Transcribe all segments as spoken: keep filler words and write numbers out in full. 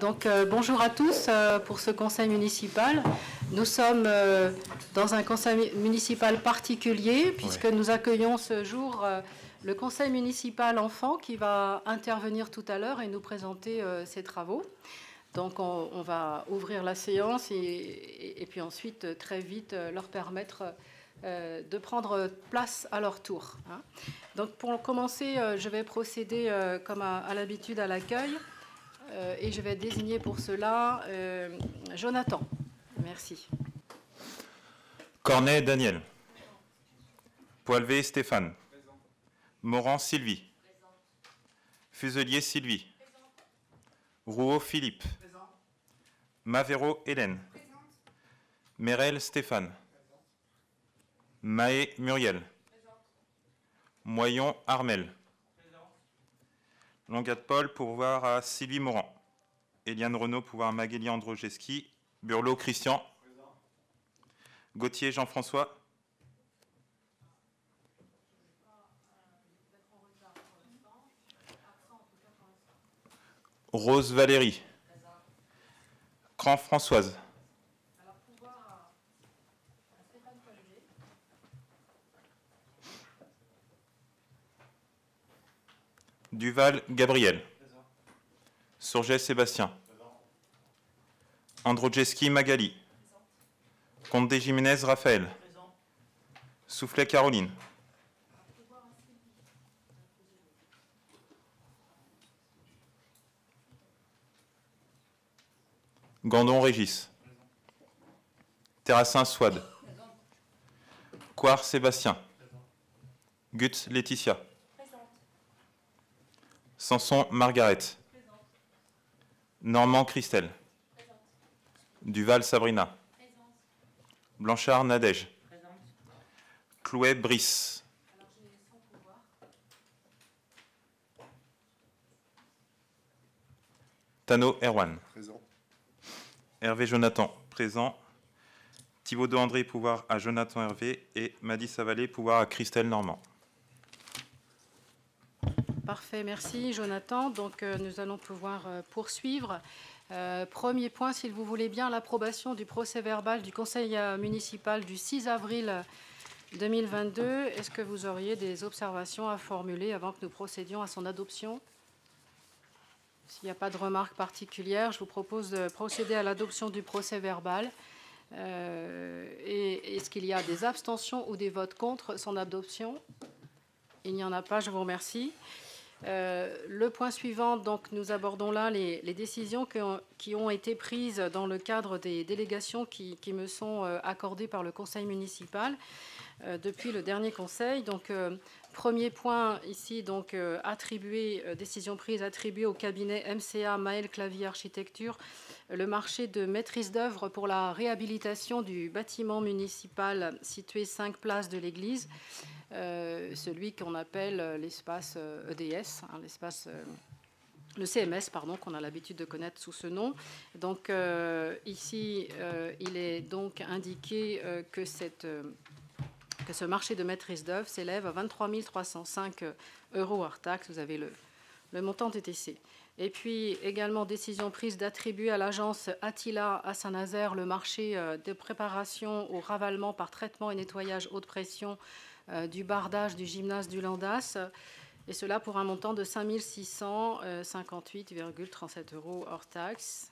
Donc euh, bonjour à tous euh, pour ce conseil municipal. Nous sommes euh, dans un conseil municipal particulier puisque oui. Nous accueillons ce jour euh, le conseil municipal enfant qui va intervenir tout à l'heure et nous présenter euh, ses travaux. Donc on, on va ouvrir la séance et, et, et puis ensuite très vite euh, leur permettre euh, de prendre place à leur tour. Hein. Donc pour commencer, euh, je vais procéder euh, comme à, à l'habitude à l'accueil. Euh, et je vais désigner pour cela euh, Jonathan. Merci. Cornet Daniel. Poilvé Stéphane. Présent. Morand Sylvie. Présent. Fuselier Sylvie. Présent. Rouault Philippe. Présent. Mavero Hélène. Présent. Merel Stéphane. Présent. Mahé Muriel. Présent. Moyon Armel. Longat Paul, pourvoir à Sylvie Morand. Eliane Renaud, pouvoir à Magali Androjeski. Burlot Christian. Présent. Gauthier Jean-François. Rose Valérie. Présent. Cran Françoise. Alors, pouvoir à Stéphane Poilvé. Duval Gabriel. Présent. Surget Sébastien. Présent. Androjeski Magali. Présent. Comte Jiménez Raphaël. Présent. Soufflet Caroline. Gandon Régis. Présent. Terrassin Swad. Présent. Coire Sébastien. Présent. Gut Laetitia. Sanson Margaret. Présente. Normand Christelle. Présente. Duval Sabrina. Présente. Blanchard Nadège. Présente. Clouet Brice. Alors, sans pouvoir. Tano Erwan. Présent. Hervé Jonathan. Présent. Thibaudeau André, pouvoir à Jonathan Hervé. Et Madi Savalé, pouvoir à Christelle Normand. Parfait, merci Jonathan. Donc euh, nous allons pouvoir euh, poursuivre. Euh, premier point, s'il vous voulez bien, l'approbation du procès-verbal du conseil euh, municipal du six avril deux mille vingt-deux. Est-ce que vous auriez des observations à formuler avant que nous procédions à son adoption? S'il n'y a pas de remarques particulières, je vous propose de procéder à l'adoption du procès-verbal. Euh, et est-ce qu'il y a des abstentions ou des votes contre son adoption? Il n'y en a pas, je vous remercie. Euh, le point suivant, donc, nous abordons là les, les décisions qui ont, qui ont été prises dans le cadre des délégations qui, qui me sont euh, accordées par le conseil municipal euh, depuis le dernier conseil. Donc, euh, premier point ici, donc, euh, attribué, euh, décision prise attribuée au cabinet M C A Maël Clavier Architecture euh, le marché de maîtrise d'œuvre pour la réhabilitation du bâtiment municipal situé cinq places de l'église. Euh, celui qu'on appelle l'espace E D S, hein, l'espace, euh, le C M S, pardon, qu'on a l'habitude de connaître sous ce nom. Donc euh, ici, euh, il est donc indiqué euh, que, cette, euh, que ce marché de maîtrise d'œuvre s'élève à vingt-trois mille trois cent cinq euros hors taxe. Vous avez le, le montant T T C. Et puis également décision prise d'attribuer à l'agence Attila à Saint-Nazaire le marché euh, de préparation au ravalement par traitement et nettoyage haute pression Euh, du bardage du gymnase du Landas, et cela pour un montant de cinq mille six cent cinquante-huit virgule trente-sept euros hors taxe.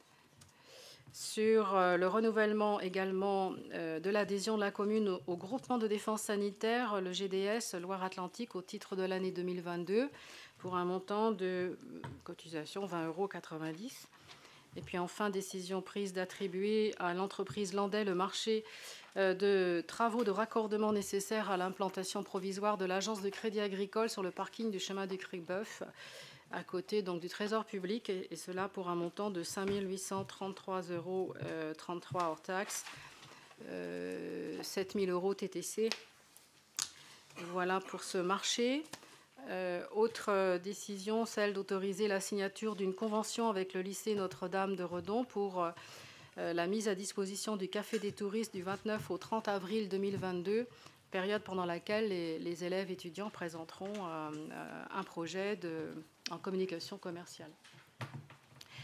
Sur euh, le renouvellement également euh, de l'adhésion de la commune au, au groupement de défense sanitaire, le G D S Loire-Atlantique, au titre de l'année deux mille vingt-deux, pour un montant de cotisation vingt euros quatre-vingt-dix. Et puis enfin, décision prise d'attribuer à l'entreprise Landais le marché de travaux de raccordement nécessaires à l'implantation provisoire de l'agence de crédit agricole sur le parking du chemin du Cric-Boeuf, à côté donc du Trésor public, et, et cela pour un montant de cinq mille huit cent trente-trois euros trente-trois hors taxe, euh, sept mille euros T T C. Voilà pour ce marché. Euh, autre euh, décision, celle d'autoriser la signature d'une convention avec le lycée Notre-Dame de Redon pour euh, la mise à disposition du Café des touristes du vingt-neuf au trente avril deux mille vingt-deux, période pendant laquelle les, les élèves étudiants présenteront euh, un projet de, en communication commerciale.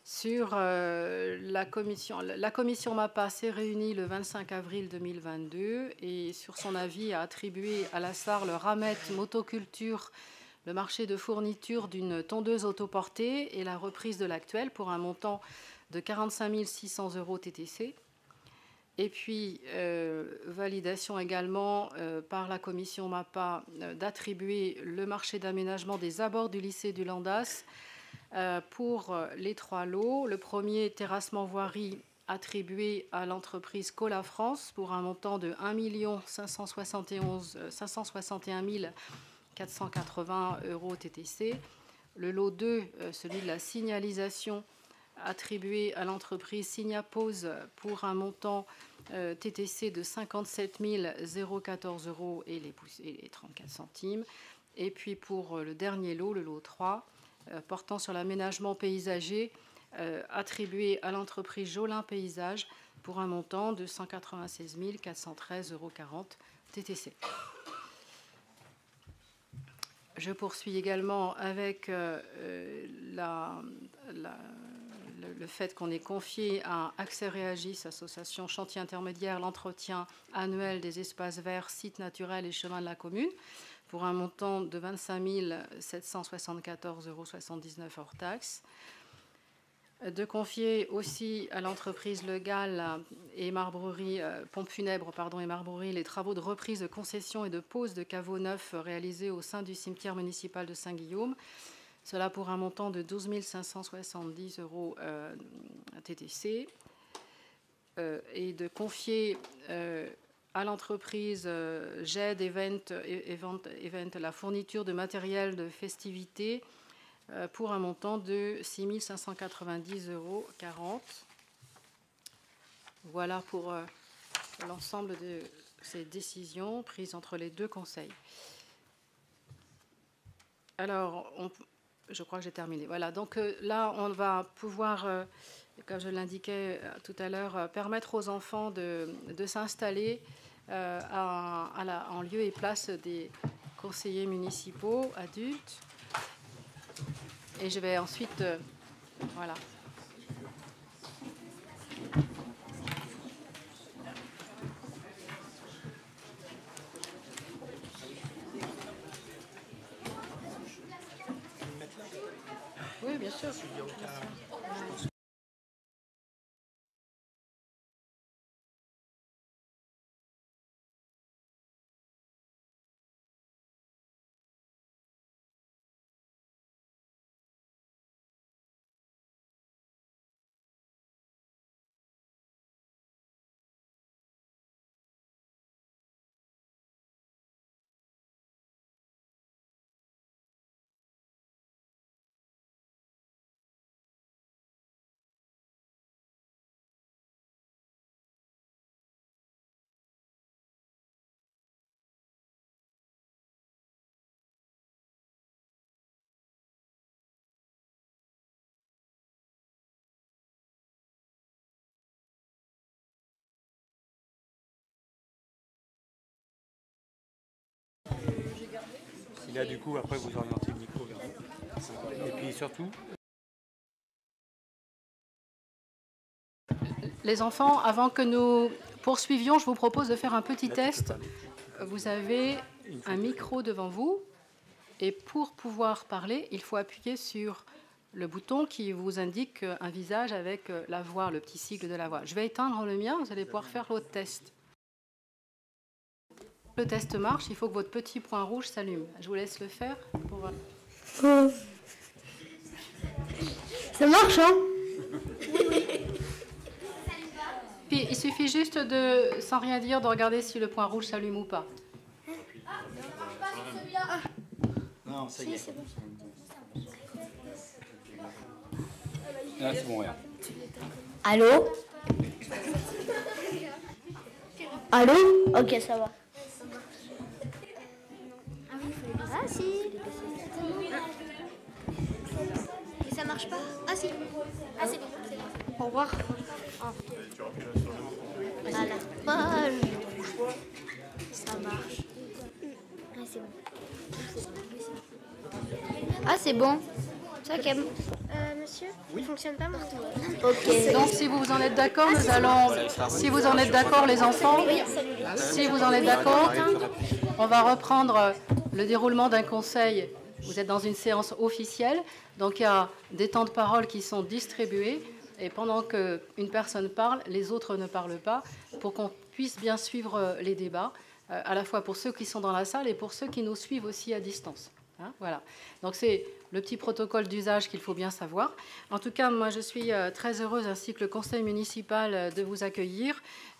sur euh, la commission. La commission MAPA s'est réunie le vingt-cinq avril deux mille vingt-deux et sur son avis a attribué à la Sarre le Ramet Motoculture le marché de fourniture d'une tondeuse autoportée et la reprise de l'actuelle pour un montant de quarante-cinq mille six cents euros T T C. Et puis, euh, validation également euh, par la commission MAPA euh, d'attribuer le marché d'aménagement des abords du lycée du Landas euh, pour euh, les trois lots. Le premier, terrassement voirie, attribué à l'entreprise Cola France pour un montant de un million cinq cent soixante et un mille quatre cent quatre-vingts euros T T C. Le lot deux, euh, celui de la signalisation, attribué à l'entreprise Signapose pour un montant euh, T T C de cinquante-sept mille quatorze euros et les, et les trente-quatre centimes. Et puis pour le dernier lot, le lot trois, euh, portant sur l'aménagement paysager, euh, attribué à l'entreprise Jolin Paysage pour un montant de cent quatre-vingt-seize mille quatre cent treize euros quarante T T C. Je poursuis également avec euh, la, la le fait qu'on ait confié à Accès Réagis, association chantier intermédiaire, l'entretien annuel des espaces verts, sites naturels et chemins de la commune, pour un montant de vingt-cinq mille sept cent soixante-quatorze euros soixante-dix-neuf hors taxes. De confier aussi à l'entreprise Le Gall et Marbrerie, euh, Pompe Funèbre pardon, et Marbrerie les travaux de reprise de concession et de pose de caveaux neufs réalisés au sein du cimetière municipal de Saint-Guillaume. Cela pour un montant de douze mille cinq cent soixante-dix euros euh, T T C. Euh, et de confier euh, à l'entreprise euh, G E D Event, Event, Event la fourniture de matériel de festivité euh, pour un montant de six mille cinq cent quatre-vingt-dix euros quarante. Voilà pour euh, l'ensemble de ces décisions prises entre les deux conseils. Alors, on Je crois que j'ai terminé. Voilà, donc euh, là, on va pouvoir, euh, comme je l'indiquais euh, tout à l'heure, euh, permettre aux enfants de, de s'installer euh, à, à la, en lieu et place des conseillers municipaux adultes. Et je vais ensuite... Euh, voilà. Oui, bien sûr. Si là, du coup, après, vous orientez le micro vers vous. Et puis surtout... Les enfants, avant que nous poursuivions, je vous propose de faire un petit test. Vous avez un micro devant vous et pour pouvoir parler, il faut appuyer sur le bouton qui vous indique un visage avec la voix, le petit sigle de la voix. Je vais éteindre le mien, vous allez pouvoir faire l'autre test. Le test marche, il faut que votre petit point rouge s'allume. Je vous laisse le faire. Pour... Oh. Ça marche, hein? Puis, il suffit juste de, sans rien dire, de regarder si le point rouge s'allume ou pas. Ah, ça marche pas sur celui-là. Non, ça y est. Si, c'est bon. Ah, c'est bon, regarde. Allô? Allô? Ok, ça va. Ah si. Et ça marche pas? Ah si. Ah c'est bon. Au revoir. Oh. À la page. Ça marche. Ah c'est bon. Ah c'est bon. Ça qu'aime. monsieur. Oui. Il ne fonctionne pas partout. Ok. Donc, si vous en êtes d'accord, nous allons... Si vous en êtes d'accord, les enfants, si vous en êtes d'accord, on va reprendre le déroulement d'un conseil. Vous êtes dans une séance officielle, donc il y a des temps de parole qui sont distribués, et pendant qu'une personne parle, les autres ne parlent pas, pour qu'on puisse bien suivre les débats, à la fois pour ceux qui sont dans la salle et pour ceux qui nous suivent aussi à distance. Hein, voilà. Donc c'est le petit protocole d'usage qu'il faut bien savoir. En tout cas, moi je suis très heureuse, ainsi que le conseil municipal, de vous accueillir.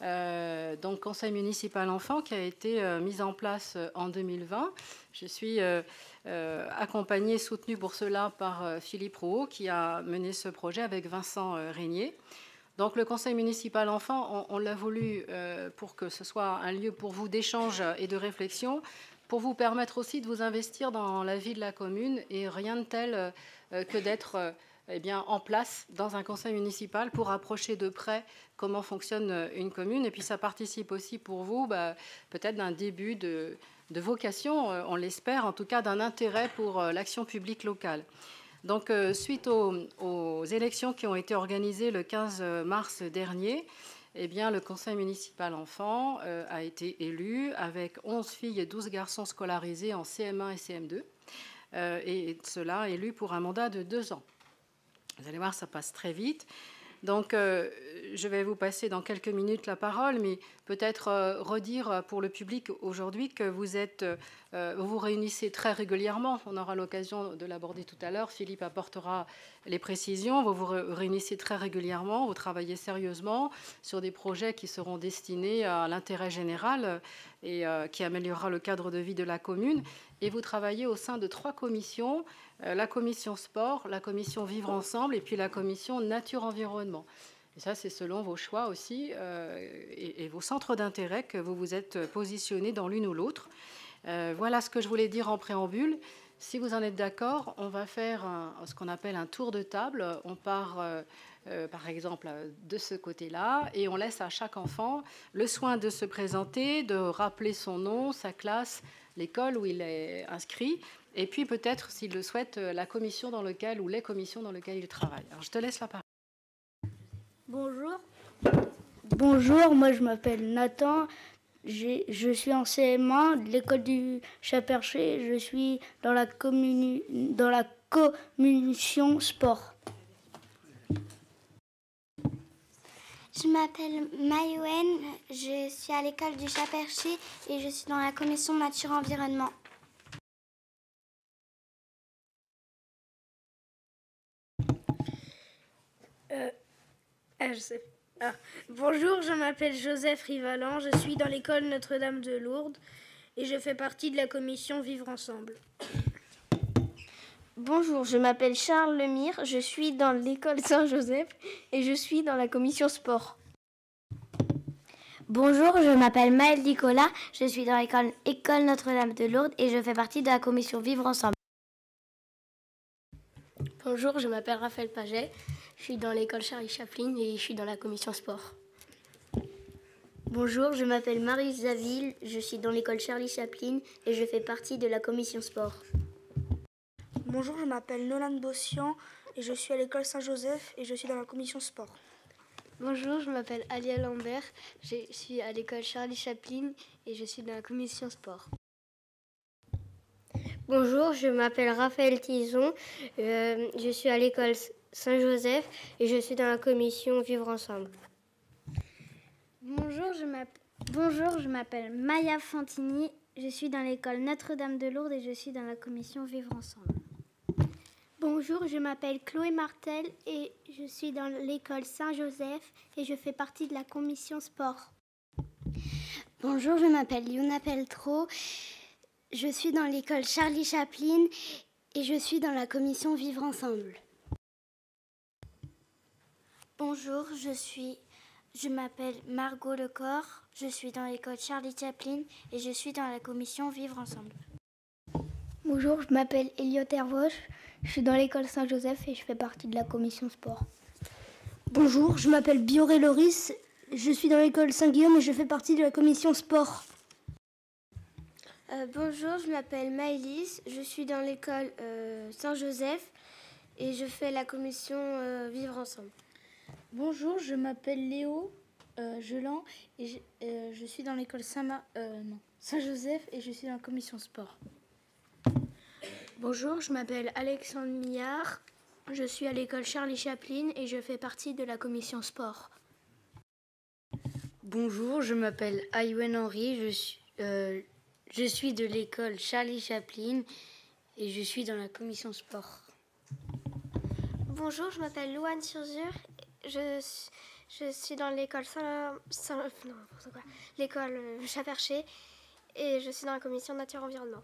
Euh, donc conseil municipal enfant qui a été euh, mis en place en deux mille vingt. Je suis euh, euh, accompagnée, soutenue pour cela par euh, Philippe Rouault qui a mené ce projet avec Vincent euh, Régnier. Donc le conseil municipal enfant, on, on l'a voulu euh, pour que ce soit un lieu pour vous d'échange et de réflexion, pour vous permettre aussi de vous investir dans la vie de la commune, et rien de tel euh, que d'être euh, eh bien, en place dans un conseil municipal pour approcher de près comment fonctionne une commune. Et puis ça participe aussi pour vous bah, peut-être d'un début de, de vocation, euh, on l'espère, en tout cas d'un intérêt pour euh, l'action publique locale. Donc euh, suite aux, aux élections qui ont été organisées le quinze mars dernier, eh bien, le conseil municipal enfant euh, a été élu avec onze filles et douze garçons scolarisés en C M un et C M deux, euh, et cela élu pour un mandat de deux ans. Vous allez voir, ça passe très vite. Donc, euh, je vais vous passer dans quelques minutes la parole, mais peut-être euh, redire pour le public aujourd'hui que vous êtes, euh, vous vous réunissez très régulièrement. On aura l'occasion de l'aborder tout à l'heure. Philippe apportera les précisions. Vous vous réunissez très régulièrement. Vous travaillez sérieusement sur des projets qui seront destinés à l'intérêt général et euh, qui améliorera le cadre de vie de la commune. Et vous travaillez au sein de trois commissions, euh, la commission sport, la commission vivre ensemble et puis la commission nature-environnement. Et ça, c'est selon vos choix aussi euh, et, et vos centres d'intérêt que vous vous êtes positionnés dans l'une ou l'autre. Euh, voilà ce que je voulais dire en préambule. Si vous en êtes d'accord, on va faire un, ce qu'on appelle un tour de table. On part, euh, euh, par exemple, de ce côté-là et on laisse à chaque enfant le soin de se présenter, de rappeler son nom, sa classe, l'école où il est inscrit, et puis peut-être, s'il le souhaite, la commission dans laquelle ou les commissions dans lesquelles il travaille. Alors, je te laisse la parole. Bonjour. Bonjour, moi je m'appelle Nathan, J'ai, je suis en C M un de l'école du Chat-Perché, je suis dans la, communi, dans la commission sport. Je m'appelle Mayouen, je suis à l'école du Chat-Perché et je suis dans la commission nature-environnement. Euh, ah, je sais. Ah. Bonjour, je m'appelle Joseph Rivalan, je suis dans l'école Notre-Dame de Lourdes et je fais partie de la commission Vivre Ensemble. Bonjour, je m'appelle Charles Lemire, je suis dans l'école Saint-Joseph et je suis dans la commission sport. Bonjour, je m'appelle Maëlle Nicolas, je suis dans l'école École Notre-Dame de Lourdes et je fais partie de la commission Vivre Ensemble. Bonjour, je m'appelle Raphaël Paget, je suis dans l'école Charlie Chaplin et je suis dans la commission sport. Bonjour, je m'appelle Marie Zaville, je suis dans l'école Charlie Chaplin et je fais partie de la commission sport. Bonjour, je m'appelle Nolan Bossian et je suis à l'école Saint-Joseph et je suis dans la commission sport. Bonjour, je m'appelle Alia Lambert, je suis à l'école Charlie Chaplin et je suis dans la commission sport. Bonjour, je m'appelle Raphaël Tison, euh, je suis à l'école Saint-Joseph et je suis dans la commission Vivre Ensemble. Bonjour, je m'appelle, Bonjour, je m'appelle Maya Fantini, je suis dans l'école Notre-Dame de Lourdes et je suis dans la commission Vivre Ensemble. Bonjour, je m'appelle Chloé Martel et je suis dans l'école Saint-Joseph et je fais partie de la commission sport. Bonjour, je m'appelle Yuna Peltro, je suis dans l'école Charlie Chaplin et je suis dans la commission Vivre Ensemble. Bonjour, je suis, je m'appelle Margot Lecor, je suis dans l'école Charlie Chaplin et je suis dans la commission Vivre Ensemble. Bonjour, je m'appelle Elliot Hervoche, je suis dans l'école Saint-Joseph et je fais partie de la commission sport. Bonjour, je m'appelle Bioré Loris, je suis dans l'école Saint-Guillaume et je fais partie de la commission sport. Euh, bonjour, je m'appelle Maëlys, je suis dans l'école euh, Saint-Joseph et je fais la commission euh, Vivre Ensemble. Bonjour, je m'appelle Léo euh, Gelan et je, euh, je suis dans l'école Saint- euh, non, Saint-Joseph et je suis dans la commission sport. Bonjour, je m'appelle Alexandre Millard, je suis à l'école Charlie Chaplin et je fais partie de la commission sport. Bonjour, je m'appelle Aywen Henry, je suis, euh, je suis de l'école Charlie Chaplin et je suis dans la commission sport. Bonjour, je m'appelle Louane Surzur, je, je suis dans l'école Saint, Saint, non, quoi, l'école Chaperché et je suis dans la commission nature-environnement.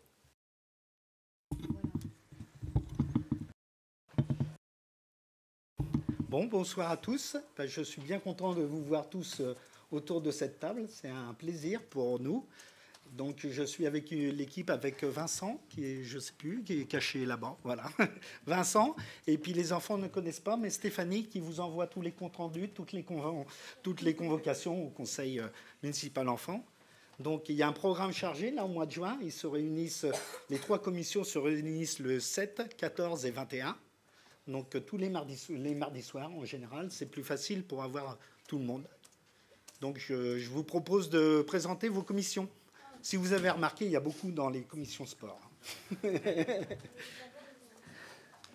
Bon, bonsoir à tous. Je suis bien content de vous voir tous autour de cette table. C'est un plaisir pour nous. Donc, je suis avec l'équipe, avec Vincent, qui est, je ne sais plus, qui est caché là-bas. Voilà, Vincent. Et puis, les enfants ne connaissent pas, mais Stéphanie, qui vous envoie tous les comptes rendus, toutes les, convo- toutes les convocations au Conseil municipal enfants. Donc, il y a un programme chargé, là, au mois de juin. Ils se réunissent, les trois commissions se réunissent le sept, quatorze et vingt et un. Donc, tous les mardis, les mardis soirs, en général, c'est plus facile pour avoir tout le monde. Donc, je, je vous propose de présenter vos commissions. Si vous avez remarqué, il y a beaucoup dans les commissions sport. Les commissions ?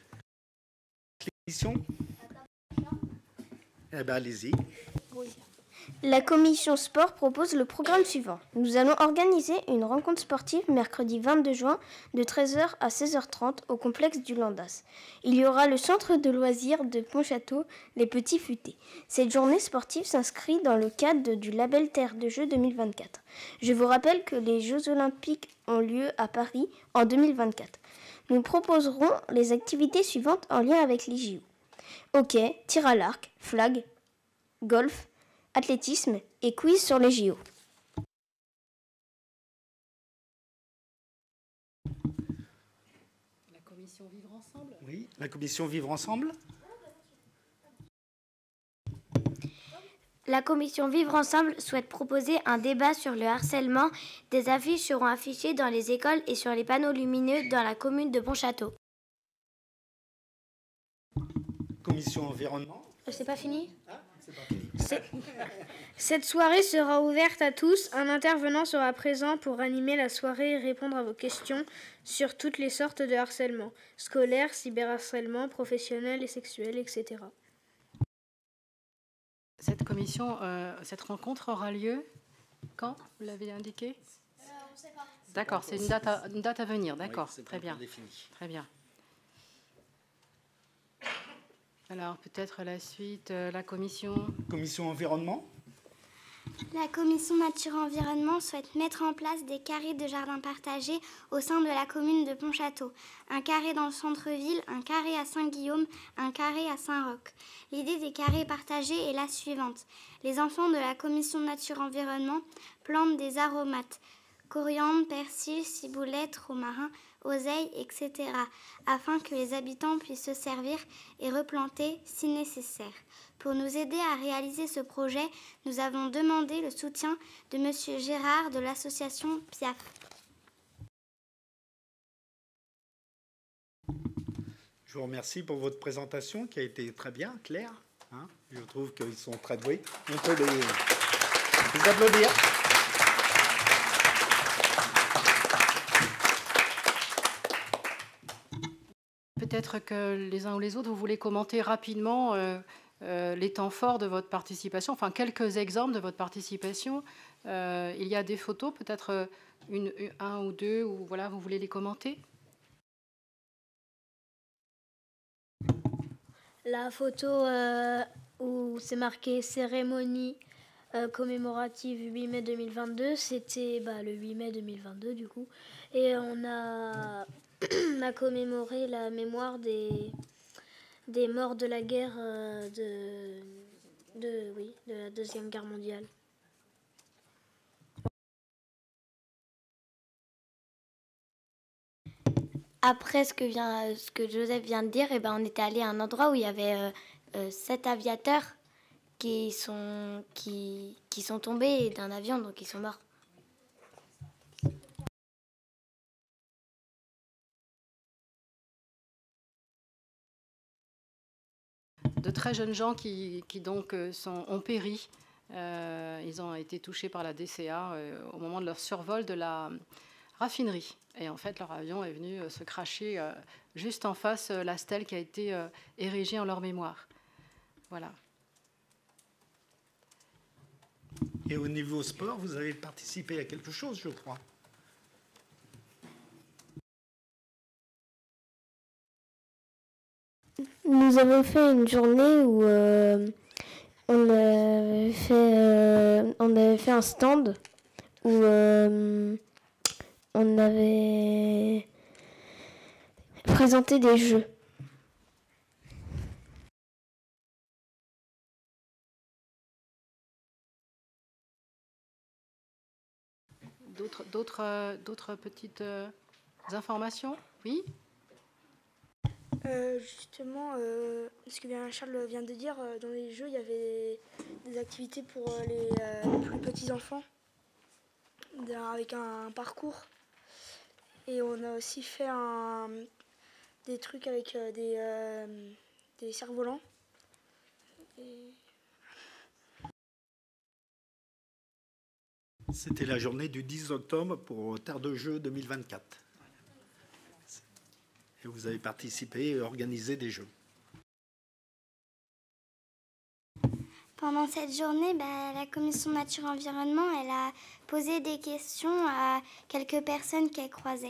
Eh bien, allez-y. Oui. La commission sport propose le programme suivant. Nous allons organiser une rencontre sportive mercredi vingt-deux juin de treize heures à seize heures trente au complexe du Landas. Il y aura le centre de loisirs de Pontchâteau, les Petits Futés. Cette journée sportive s'inscrit dans le cadre du label Terre de Jeux deux mille vingt-quatre. Je vous rappelle que les Jeux olympiques ont lieu à Paris en deux mille vingt-quatre. Nous proposerons les activités suivantes en lien avec les J O. Hockey, tir à l'arc, flag, golf, athlétisme et quiz sur les J O. La commission Vivre Ensemble ? Oui, la commission Vivre Ensemble. La commission Vivre Ensemble souhaite proposer un débat sur le harcèlement. Des affiches seront affichées dans les écoles et sur les panneaux lumineux dans la commune de Pontchâteau. Commission Environnement. C'est pas fini ? Ah, c'est pas fini. C'est... Cette soirée sera ouverte à tous. Un intervenant sera présent pour animer la soirée et répondre à vos questions sur toutes les sortes de harcèlement, scolaire, cyberharcèlement, professionnel et sexuel, et cetera. Cette commission, euh, cette rencontre aura lieu quand ? Vous l'avez indiqué ? euh, On ne sait pas. D'accord, c'est une date à, une date à venir, d'accord, Oui, très bien. Défini. Très bien. Alors, peut-être la suite, euh, la commission... Commission Environnement. La commission Nature-Environnement souhaite mettre en place des carrés de jardins partagés au sein de la commune de Pontchâteau. Un carré dans le centre-ville, un carré à Saint-Guillaume, un carré à Saint-Roch. L'idée des carrés partagés est la suivante. Les enfants de la commission Nature-Environnement plantent des aromates, coriandre, persil, ciboulette, romarin, oseille, et cetera, afin que les habitants puissent se servir et replanter si nécessaire. Pour nous aider à réaliser ce projet, nous avons demandé le soutien de Monsieur Gérard de l'association Piaf. Je vous remercie pour votre présentation qui a été très bien, claire. Hein, je trouve qu'ils sont très doués. On peut les, les applaudir. Peut-être que les uns ou les autres, vous voulez commenter rapidement euh, euh, les temps forts de votre participation, enfin quelques exemples de votre participation. Euh, il y a des photos, peut-être une, une, un ou deux, ou voilà, vous voulez les commenter ? La photo euh, où c'est marqué cérémonie euh, commémorative huit mai deux mille vingt-deux, c'était bah, le huit mai deux mille vingt-deux du coup. Et on a, on a commémoré la mémoire des, des morts de la guerre euh, de, de, oui, de la Deuxième Guerre mondiale. Après ce que, vient, ce que Joseph vient de dire, eh ben, on était allé à un endroit où il y avait euh, euh, sept aviateurs qui sont, qui, qui sont tombés d'un avion, donc ils sont morts. de très jeunes gens qui, qui donc sont, ont péri. Euh, ils ont été touchés par la D C A euh, au moment de leur survol de la raffinerie. Et en fait, leur avion est venu euh, se cracher euh, juste en face euh, la stèle qui a été euh, érigée en leur mémoire. Voilà. Et au niveau sport, vous avez participé à quelque chose, je crois. Nous avons fait une journée où euh, on, avait fait, euh, on avait fait un stand où euh, on avait présenté des jeux. D'autres, d'autres, euh, d'autres petites euh, informations? Oui. Euh, justement, euh, ce que bien Charles vient de dire, euh, dans les jeux, il y avait des activités pour euh, les, euh, les plus petits enfants, avec un, un parcours. Et on a aussi fait un, des trucs avec euh, des, euh, des cerfs-volants. Et... C'était la journée du dix octobre pour Terre de Jeux deux mille vingt-quatre. Et vous avez participé et organisé des jeux. Pendant cette journée, bah, la commission Nature et Environnement, elle a posé des questions à quelques personnes qu'elle croisait.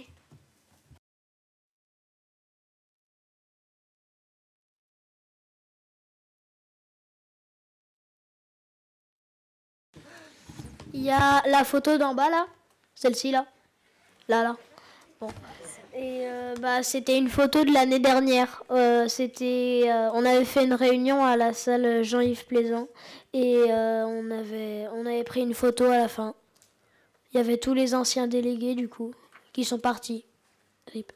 Il y a la photo d'en bas là, celle-ci là, là là. Bon. Et euh, bah c'était une photo de l'année dernière. Euh, c'était, euh, on avait fait une réunion à la salle Jean-Yves Plaisant et euh, on avait, on avait pris une photo à la fin. Il y avait tous les anciens délégués du coup qui sont partis. Rip.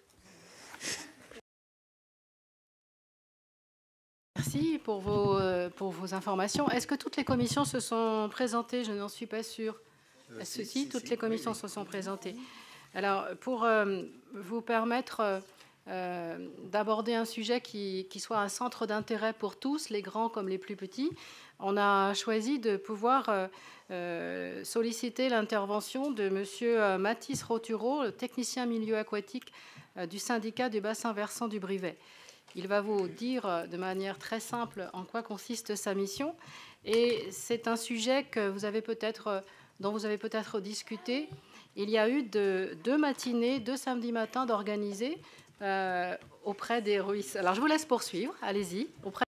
Merci pour vos, euh, pour vos informations. Est-ce que toutes les commissions se sont présentées? Je n'en suis pas sûre. Euh, Est-ce que si, si, si, toutes si, les commissions oui, oui. se sont présentées? Alors, pour euh, vous permettre euh, d'aborder un sujet qui, qui soit un centre d'intérêt pour tous, les grands comme les plus petits, on a choisi de pouvoir euh, euh, solliciter l'intervention de M. Mathis Rotureau, le technicien milieu aquatique euh, du syndicat du bassin versant du Brivet. Il va vous dire de manière très simple en quoi consiste sa mission. Et c'est un sujet que vous avez peut-être, dont vous avez peut-être discuté. Il y a eu de, deux matinées, deux samedis matins d'organiser euh, auprès des ruisseaux. Alors, je vous laisse poursuivre. Allez-y. Auprès...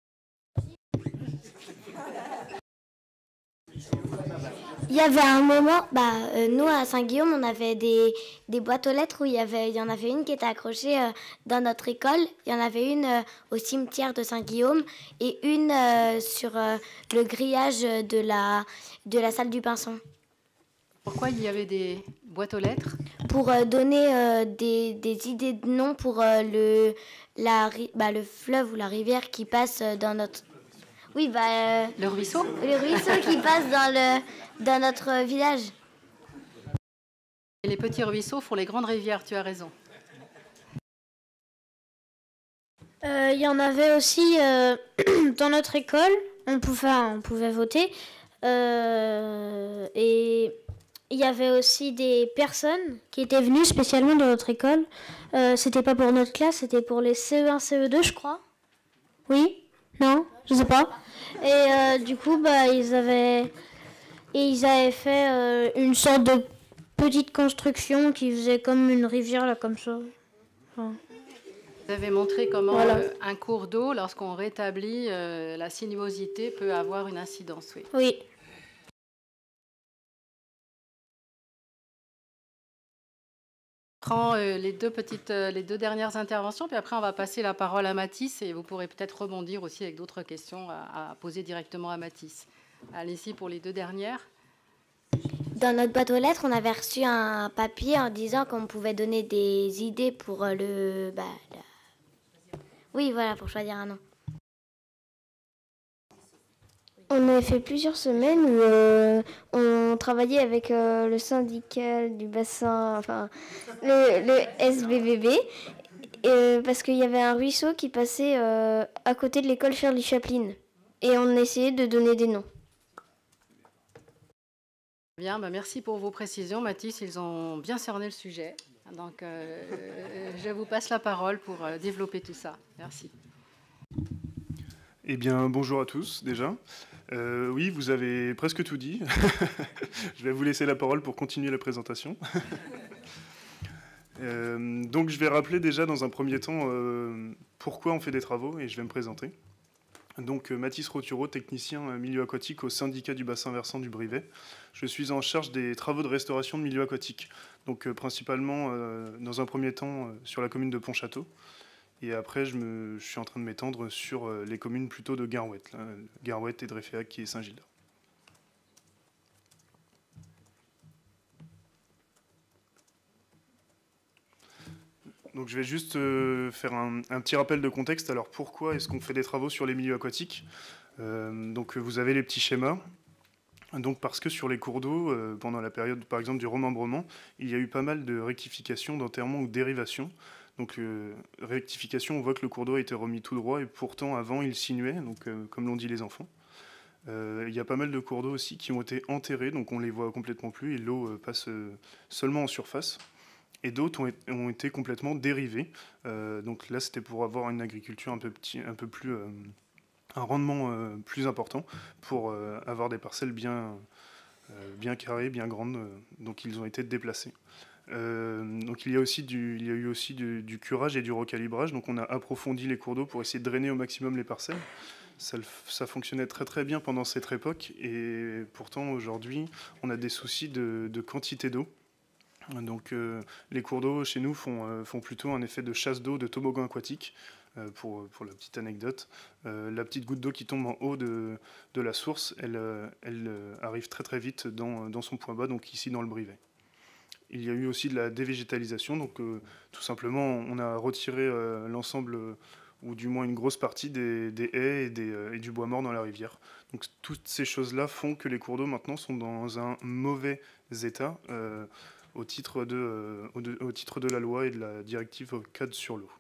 Il y avait un moment, bah, euh, nous à Saint-Guillaume, on avait des, des boîtes aux lettres où il y, avait, il y en avait une qui était accrochée euh, dans notre école. Il y en avait une euh, au cimetière de Saint-Guillaume et une euh, sur euh, le grillage de la, de la salle du Pinson. Pourquoi il y avait des boîtes aux lettres? Pour euh, donner euh, des, des idées de noms pour euh, le, la, bah, le fleuve ou la rivière qui passe dans notre... Oui, bah... Euh, le ruisseau Le ruisseau qui passe dans, le, dans notre village. Et les petits ruisseaux font les grandes rivières, tu as raison. Il euh, y en avait aussi euh, dans notre école, on pouvait, on pouvait voter. Euh, et il y avait aussi des personnes qui étaient venues spécialement dans notre école. Euh, c'était pas pour notre classe, c'était pour les C E un, C E deux, je crois. Oui? Non? Je sais pas. Et euh, du coup, bah, ils avaient, et ils avaient fait euh, une sorte de petite construction qui faisait comme une rivière, là, comme ça. Enfin... Vous avez montré comment voilà. euh, un cours d'eau, lorsqu'on rétablit euh, la sinuosité, peut avoir une incidence. Oui. Oui. Prends euh, les deux petites, euh, les deux dernières interventions, puis après on va passer la parole à Mathis et vous pourrez peut-être rebondir aussi avec d'autres questions à, à poser directement à Mathis. Allez-y pour les deux dernières. Dans notre boîte aux lettres, on avait reçu un papier en disant qu'on pouvait donner des idées pour le... Bah, le... Oui, voilà, pour choisir un nom. On avait fait plusieurs semaines où euh, on travaillait avec euh, le syndicat du bassin, enfin le, le S B B B, euh, parce qu'il y avait un ruisseau qui passait euh, à côté de l'école Charlie Chaplin. Et on essayait de donner des noms. Bien, bah merci pour vos précisions, Mathis. Ils ont bien cerné le sujet. Donc, euh, je vous passe la parole pour euh, développer tout ça. Merci. Eh bien, bonjour à tous, déjà. Euh, oui, vous avez presque tout dit. Je vais vous laisser la parole pour continuer la présentation. euh, donc, je vais rappeler déjà dans un premier temps euh, pourquoi on fait des travaux, et je vais me présenter. Donc, euh, Mathis Rotureau, technicien euh, milieu aquatique au syndicat du bassin versant du Brivet. Je suis en charge des travaux de restauration de milieu aquatique, donc euh, principalement, euh, dans un premier temps, euh, sur la commune de Pontchâteau. Et après, je, me, je suis en train de m'étendre sur euh, les communes plutôt de Garouette, là, Garouette et Dreyféac, qui est Saint-Gilda. Donc je vais juste euh, faire un, un petit rappel de contexte. Alors pourquoi est-ce qu'on fait des travaux sur les milieux aquatiques? euh, Donc vous avez les petits schémas. Donc parce que sur les cours d'eau, euh, pendant la période par exemple du remembrement, il y a eu pas mal de rectifications, d'enterrements ou dérivations. Donc euh, rectification, on voit que le cours d'eau a été remis tout droit et pourtant avant il sinuait, donc euh, comme l'ont dit les enfants. Euh, il y a pas mal de cours d'eau aussi qui ont été enterrés, donc on les voit complètement plus et l'eau euh, passe euh, seulement en surface. Et d'autres ont, ont été complètement dérivés. Euh, donc là, c'était pour avoir une agriculture un peu, petit, un peu plus... Euh, un rendement euh, plus important pour euh, avoir des parcelles bien, euh, bien carrées, bien grandes. Euh, donc ils ont été déplacés. Euh, donc il y a, aussi du, il y a eu aussi du, du curage et du recalibrage. Donc on a approfondi les cours d'eau pour essayer de drainer au maximum les parcelles. Ça, ça fonctionnait très très bien pendant cette époque. Et pourtant, aujourd'hui, on a des soucis de, de quantité d'eau. Donc euh, les cours d'eau chez nous font, euh, font plutôt un effet de chasse d'eau, de toboggan aquatique, euh, pour, pour la petite anecdote. Euh, la petite goutte d'eau qui tombe en haut de, de la source, elle, euh, elle euh, arrive très très vite dans, dans son point bas, donc ici dans le Brivet. Il y a eu aussi de la dévégétalisation, donc euh, tout simplement on a retiré euh, l'ensemble, euh, ou du moins une grosse partie des, des haies et, des, euh, et du bois mort dans la rivière. Donc toutes ces choses-là font que les cours d'eau maintenant sont dans un mauvais état, euh, Au titre, de, euh, au, de, au titre de la loi et de la directive cadre sur l'eau.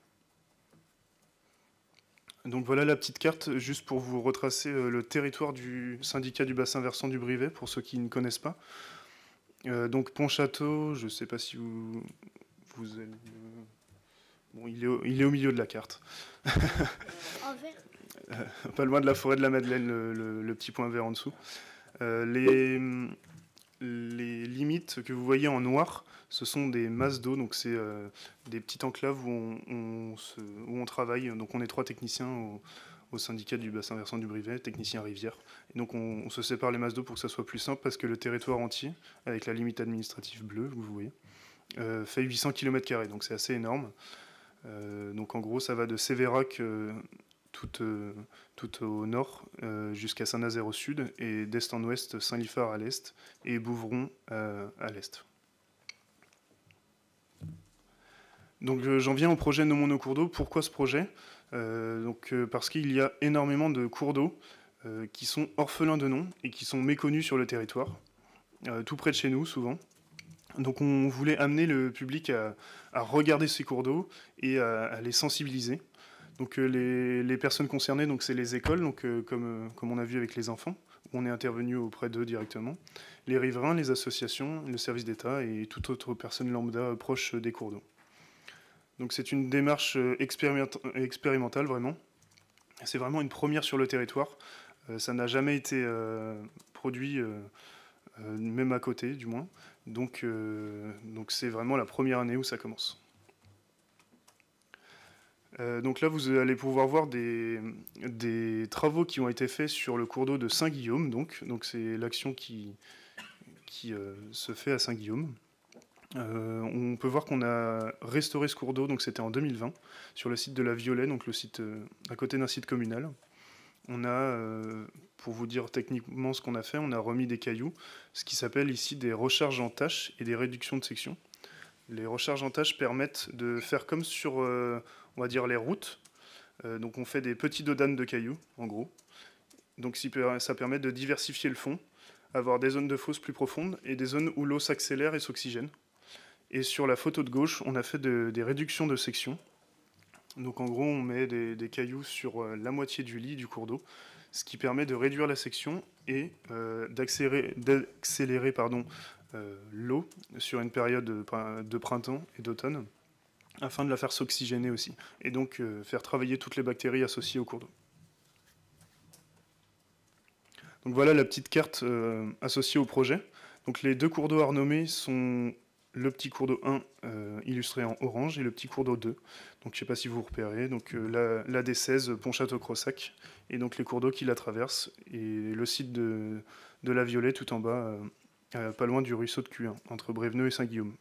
Donc voilà la petite carte, juste pour vous retracer euh, le territoire du syndicat du bassin versant du Brivet, pour ceux qui ne connaissent pas. Euh, donc Pontchâteau, je ne sais pas si vous... vous allez, euh, bon, il est, au, il est au milieu de la carte. En vert. euh, pas loin de la forêt de la Madeleine, le, le, le petit point vert en dessous. Euh, les... Les limites que vous voyez en noir, ce sont des masses d'eau, donc c'est euh, des petites enclaves où on, on se, où on travaille. Donc on est trois techniciens au, au syndicat du bassin versant du Brivet, technicien rivière. Et donc on, on se sépare les masses d'eau pour que ça soit plus simple, parce que le territoire entier, avec la limite administrative bleue, que vous voyez, euh, fait huit cents kilomètres carrés, donc c'est assez énorme. Euh, donc en gros, ça va de Sévérac, euh, tout, euh, tout au nord, euh, jusqu'à Saint-Nazaire au sud, et d'est en ouest, Saint-Liphard à l'est, et Bouvron euh, à l'est. Donc euh, j'en viens au projet Nommons nos cours d'eau. Pourquoi ce projet? euh, donc, euh, Parce qu'il y a énormément de cours d'eau euh, qui sont orphelins de nom et qui sont méconnus sur le territoire, euh, tout près de chez nous souvent. Donc on voulait amener le public à, à regarder ces cours d'eau et à, à les sensibiliser. Donc euh, les, les personnes concernées, donc c'est les écoles, donc euh, comme, euh, comme on a vu avec les enfants, où on est intervenu auprès d'eux directement, les riverains, les associations, le service d'État et toute autre personne lambda proche des cours d'eau. Donc c'est une démarche expériment- expérimentale vraiment. C'est vraiment une première sur le territoire. Euh, ça n'a jamais été euh, produit, euh, euh, même à côté du moins. Donc euh, donc c'est vraiment la première année où ça commence. Euh, donc là, vous allez pouvoir voir des, des travaux qui ont été faits sur le cours d'eau de Saint-Guillaume. Donc, donc c'est l'action qui, qui euh, se fait à Saint-Guillaume. Euh, on peut voir qu'on a restauré ce cours d'eau, donc c'était en deux mille vingt, sur le site de la Violet, donc le site euh, à côté d'un site communal. On a, euh, pour vous dire techniquement ce qu'on a fait, on a remis des cailloux, ce qui s'appelle ici des recharges en tâches et des réductions de section. Les recharges en tâches permettent de faire comme sur, euh, on va dire, les routes. Euh, donc on fait des petits dodanes de cailloux, en gros. Donc ça permet de diversifier le fond, avoir des zones de fosse plus profondes et des zones où l'eau s'accélère et s'oxygène. Et sur la photo de gauche, on a fait de, des réductions de section. Donc en gros, on met des, des cailloux sur euh, la moitié du lit du cours d'eau, ce qui permet de réduire la section et euh, d'accélérer, d'accélérer pardon, euh, l'eau sur une période de, de printemps et d'automne, afin de la faire s'oxygéner aussi, et donc euh, faire travailler toutes les bactéries associées au cours d'eau. Donc voilà la petite carte euh, associée au projet. Donc les deux cours d'eau à renommer sont le petit cours d'eau un euh, illustré en orange et le petit cours d'eau deux. Donc je ne sais pas si vous repérez, donc euh, la, la D seize Pont-Château-Crossac, et donc les cours d'eau qui la traversent, et le site de, de la Violet tout en bas, euh, pas loin du ruisseau de Cuin, entre Bréveneux et Saint-Guillaume.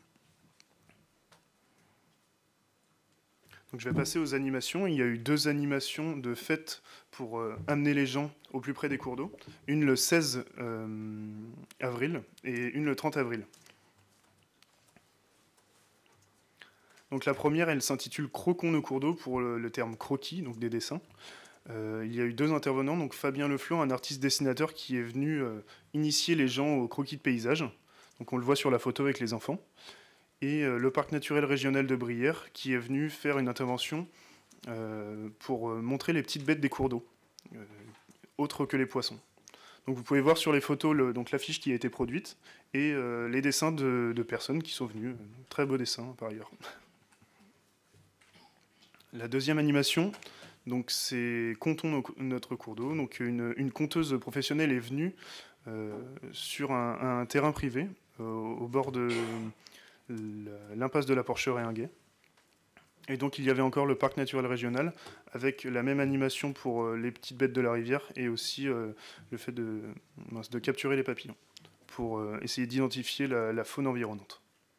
Donc je vais passer aux animations. Il y a eu deux animations de fête pour euh, amener les gens au plus près des cours d'eau. Une le seize euh, avril et une le trente avril. Donc la première, elle s'intitule Croquons nos cours d'eau pour le, le terme croquis, donc des dessins. Euh, il y a eu deux intervenants, donc Fabien Leflon, un artiste dessinateur qui est venu euh, initier les gens au croquis de paysage. Donc on le voit sur la photo avec les enfants. Et euh, le parc naturel régional de Brière qui est venu faire une intervention euh, pour euh, montrer les petites bêtes des cours d'eau, euh, autres que les poissons. Donc vous pouvez voir sur les photos le, donc l'affiche qui a été produite et euh, les dessins de, de personnes qui sont venues. Très beaux dessins par ailleurs. La deuxième animation, donc c'est Comptons nos, notre cours d'eau. Donc une, une conteuse professionnelle est venue euh, sur un, un terrain privé euh, au bord de l'impasse de la Porcheraie-Inguet. Et donc il y avait encore le parc naturel régional avec la même animation pour les petites bêtes de la rivière et aussi euh, le fait de, de capturer les papillons pour euh, essayer d'identifier la, la faune environnante.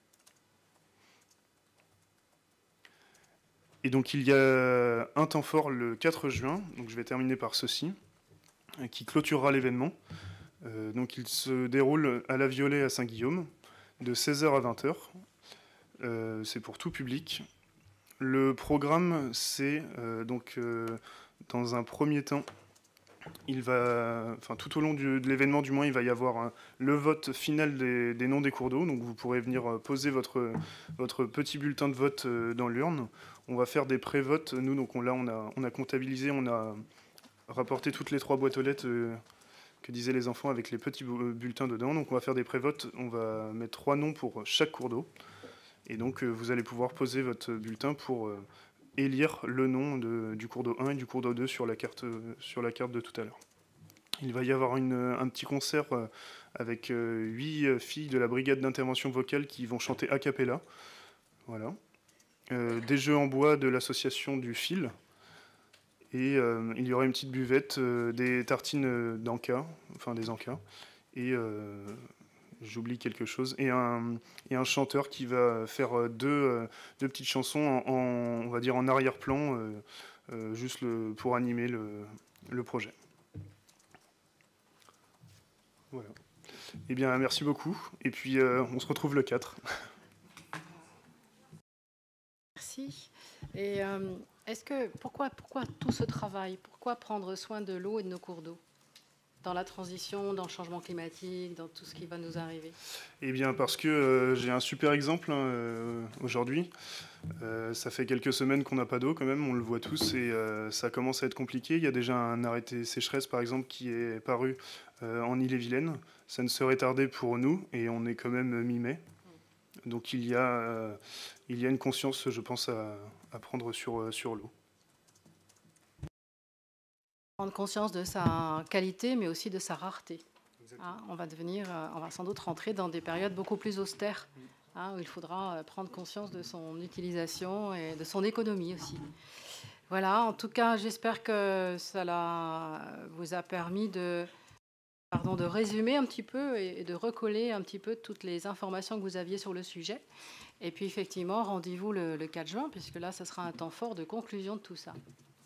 Et donc il y a un temps fort le quatre juin, donc je vais terminer par ceci, qui clôturera l'événement. Euh, donc il se déroule à la Violet à Saint-Guillaume, de seize heures à vingt heures. Euh, c'est pour tout public. Le programme, c'est euh, donc euh, dans un premier temps, il va, enfin tout au long du, de l'événement du moins, il va y avoir hein, le vote final des, des noms des cours d'eau. Donc vous pourrez venir euh, poser votre, votre petit bulletin de vote euh, dans l'urne. On va faire des pré-votes. Nous, donc on, là, on a, on a comptabilisé, on a rapporté toutes les trois boîtes aux lettres euh, que disaient les enfants avec les petits bulletins dedans. Donc on va faire des pré-votes. On va mettre trois noms pour chaque cours d'eau. Et donc euh, vous allez pouvoir poser votre bulletin pour euh, élire le nom de, du cours d'eau un et du cours d'eau deux sur la carte, euh, sur la carte de tout à l'heure. Il va y avoir une, un petit concert euh, avec euh, huit filles de la brigade d'intervention vocale qui vont chanter a cappella. Voilà. Euh, des jeux en bois de l'association du fil. Et euh, il y aura une petite buvette, euh, des tartines d'Anka, enfin des Anka. Et euh, j'oublie quelque chose. Et un, et un chanteur qui va faire deux, deux petites chansons en, en, on va dire en arrière-plan, euh, euh, juste le, pour animer le, le projet. Voilà. Eh bien, merci beaucoup. Et puis, euh, on se retrouve le quatre. Merci. Et euh, est-ce que pourquoi, pourquoi tout ce travail? Pourquoi prendre soin de l'eau et de nos cours d'eau dans la transition, dans le changement climatique, dans tout ce qui va nous arriver? Eh bien, parce que euh, j'ai un super exemple hein, euh, aujourd'hui. Euh, ça fait quelques semaines qu'on n'a pas d'eau quand même, on le voit tous, et euh, ça commence à être compliqué. Il y a déjà un arrêté sécheresse, par exemple, qui est paru euh, en Ille-et-Vilaine. Ça ne serait tardé pour nous, et on est quand même mi-mai. Donc il y a, euh, il y a une conscience, je pense, à, à prendre sur, sur l'eau. Prendre conscience de sa qualité, mais aussi de sa rareté. Hein, on va devenir, on va sans doute rentrer dans des périodes beaucoup plus austères, hein, où il faudra prendre conscience de son utilisation et de son économie aussi. Voilà, en tout cas, j'espère que cela vous a permis de, pardon, de résumer un petit peu et de recoller un petit peu toutes les informations que vous aviez sur le sujet. Et puis effectivement, rendez-vous le, le quatre juin, puisque là, ce sera un temps fort de conclusion de tout ça.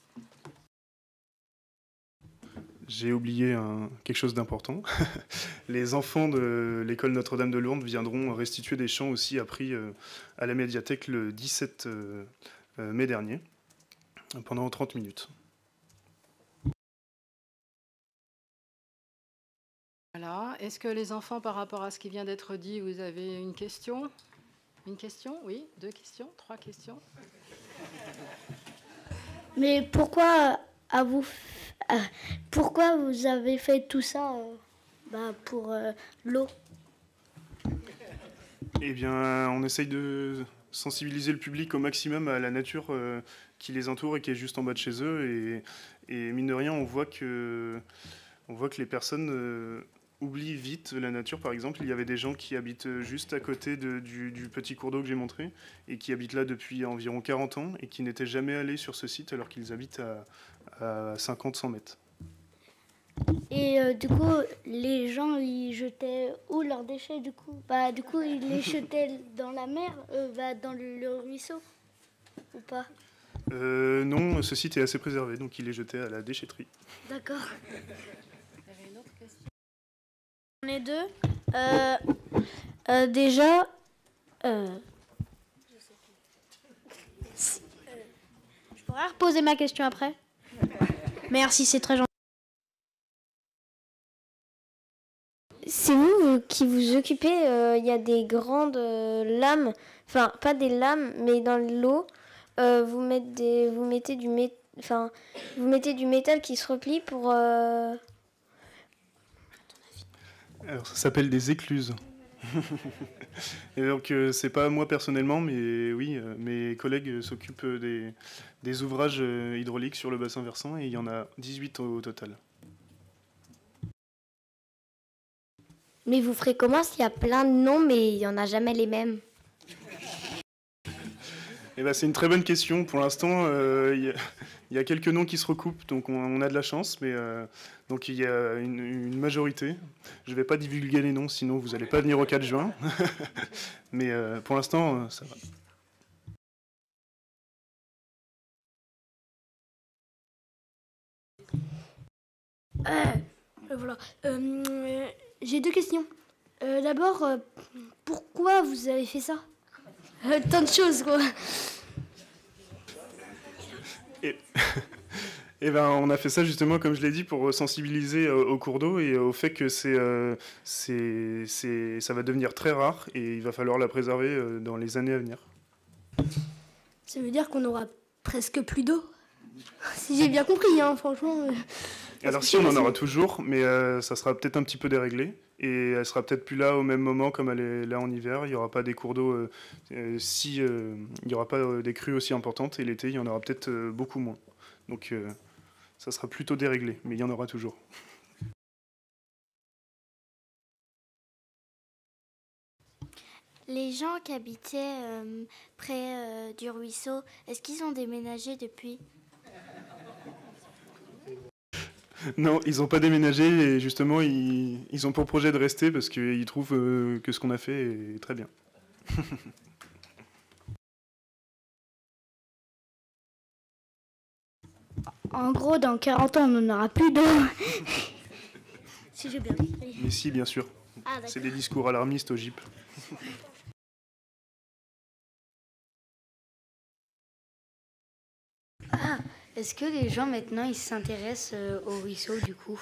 J'ai oublié un, quelque chose d'important. Les enfants de l'école Notre-Dame de Lourdes viendront restituer des chants aussi appris euh, à la médiathèque le dix-sept euh, euh, mai dernier, pendant trente minutes. Voilà. Est-ce que les enfants, par rapport à ce qui vient d'être dit, vous avez une question? Une question? Oui? Deux questions? Trois questions? Mais pourquoi, à vous, euh, pourquoi vous avez fait tout ça euh, bah, pour euh, l'eau? Eh bien, on essaye de sensibiliser le public au maximum à la nature euh, qui les entoure et qui est juste en bas de chez eux. Et, et mine de rien, on voit que, on voit que les personnes euh, oublient vite la nature. Par exemple, il y avait des gens qui habitent juste à côté de, du, du petit cours d'eau que j'ai montré et qui habitent là depuis environ quarante ans et qui n'étaient jamais allés sur ce site alors qu'ils habitent à, à cinquante à cent mètres. Et euh, du coup, les gens, ils jetaient où leurs déchets, du coup? Bah, du coup, ils les jetaient dans la mer, euh, bah, dans le, le ruisseau, ou pas? euh, Non, ce site est assez préservé, donc il est jeté à la déchetterie. D'accord. On est deux. Euh, euh, déjà, euh, je pourrais reposer ma question après? Merci, c'est très gentil. C'est vous qui vous occupez, il euh, y a des grandes euh, lames, enfin pas des lames, mais dans l'eau, euh, vous, mettez des, vous, mettez du mé, enfin, vous mettez du métal qui se replie pour... Euh... Alors ça s'appelle des écluses. Et donc euh, c'est pas moi personnellement, mais oui, euh, mes collègues s'occupent des, des ouvrages euh, hydrauliques sur le bassin versant et il y en a dix-huit au, au total. Mais vous ferez comment s'il y a plein de noms, mais il n'y en a jamais les mêmes? Eh ben, c'est une très bonne question. Pour l'instant, euh, il y, y a quelques noms qui se recoupent, donc on, on a de la chance, mais euh, donc il y a une, une majorité. Je ne vais pas divulguer les noms, sinon vous n'allez pas venir au quatre juin. Mais euh, pour l'instant, euh, ça va. Euh, voilà. Euh, J'ai deux questions. Euh, D'abord, euh, pourquoi vous avez fait ça? euh, Tant de choses, quoi. Et, et ben, on a fait ça justement, comme je l'ai dit, pour sensibiliser euh, au cours d'eau et au fait que c'est, euh, c'est, c'est, ça va devenir très rare et il va falloir la préserver euh, dans les années à venir. Ça veut dire qu'on aura presque plus d'eau? Si j'ai bien compris, hein, franchement. Euh... Alors si, on en aura toujours, mais euh, ça sera peut-être un petit peu déréglé, et elle sera peut-être plus là au même moment comme elle est là en hiver. Il n'y aura pas des cours d'eau, euh, euh, si, euh, il n'y aura pas euh, des crues aussi importantes, et l'été, il y en aura peut-être euh, beaucoup moins. Donc euh, ça sera plutôt déréglé, mais il y en aura toujours. Les gens qui habitaient euh, près euh, du ruisseau, est-ce qu'ils ont déménagé depuis ? Non, ils n'ont pas déménagé et justement, ils, ils ont pour projet de rester parce qu'ils trouvent euh, que ce qu'on a fait est très bien. En gros, dans quarante ans, on n'en aura plus d'eau. Si j'ai bien compris. Mais si, bien sûr. Ah, c'est des discours alarmistes au G I P. Ah, est-ce que les gens maintenant ils s'intéressent euh, au ruisseau du coup?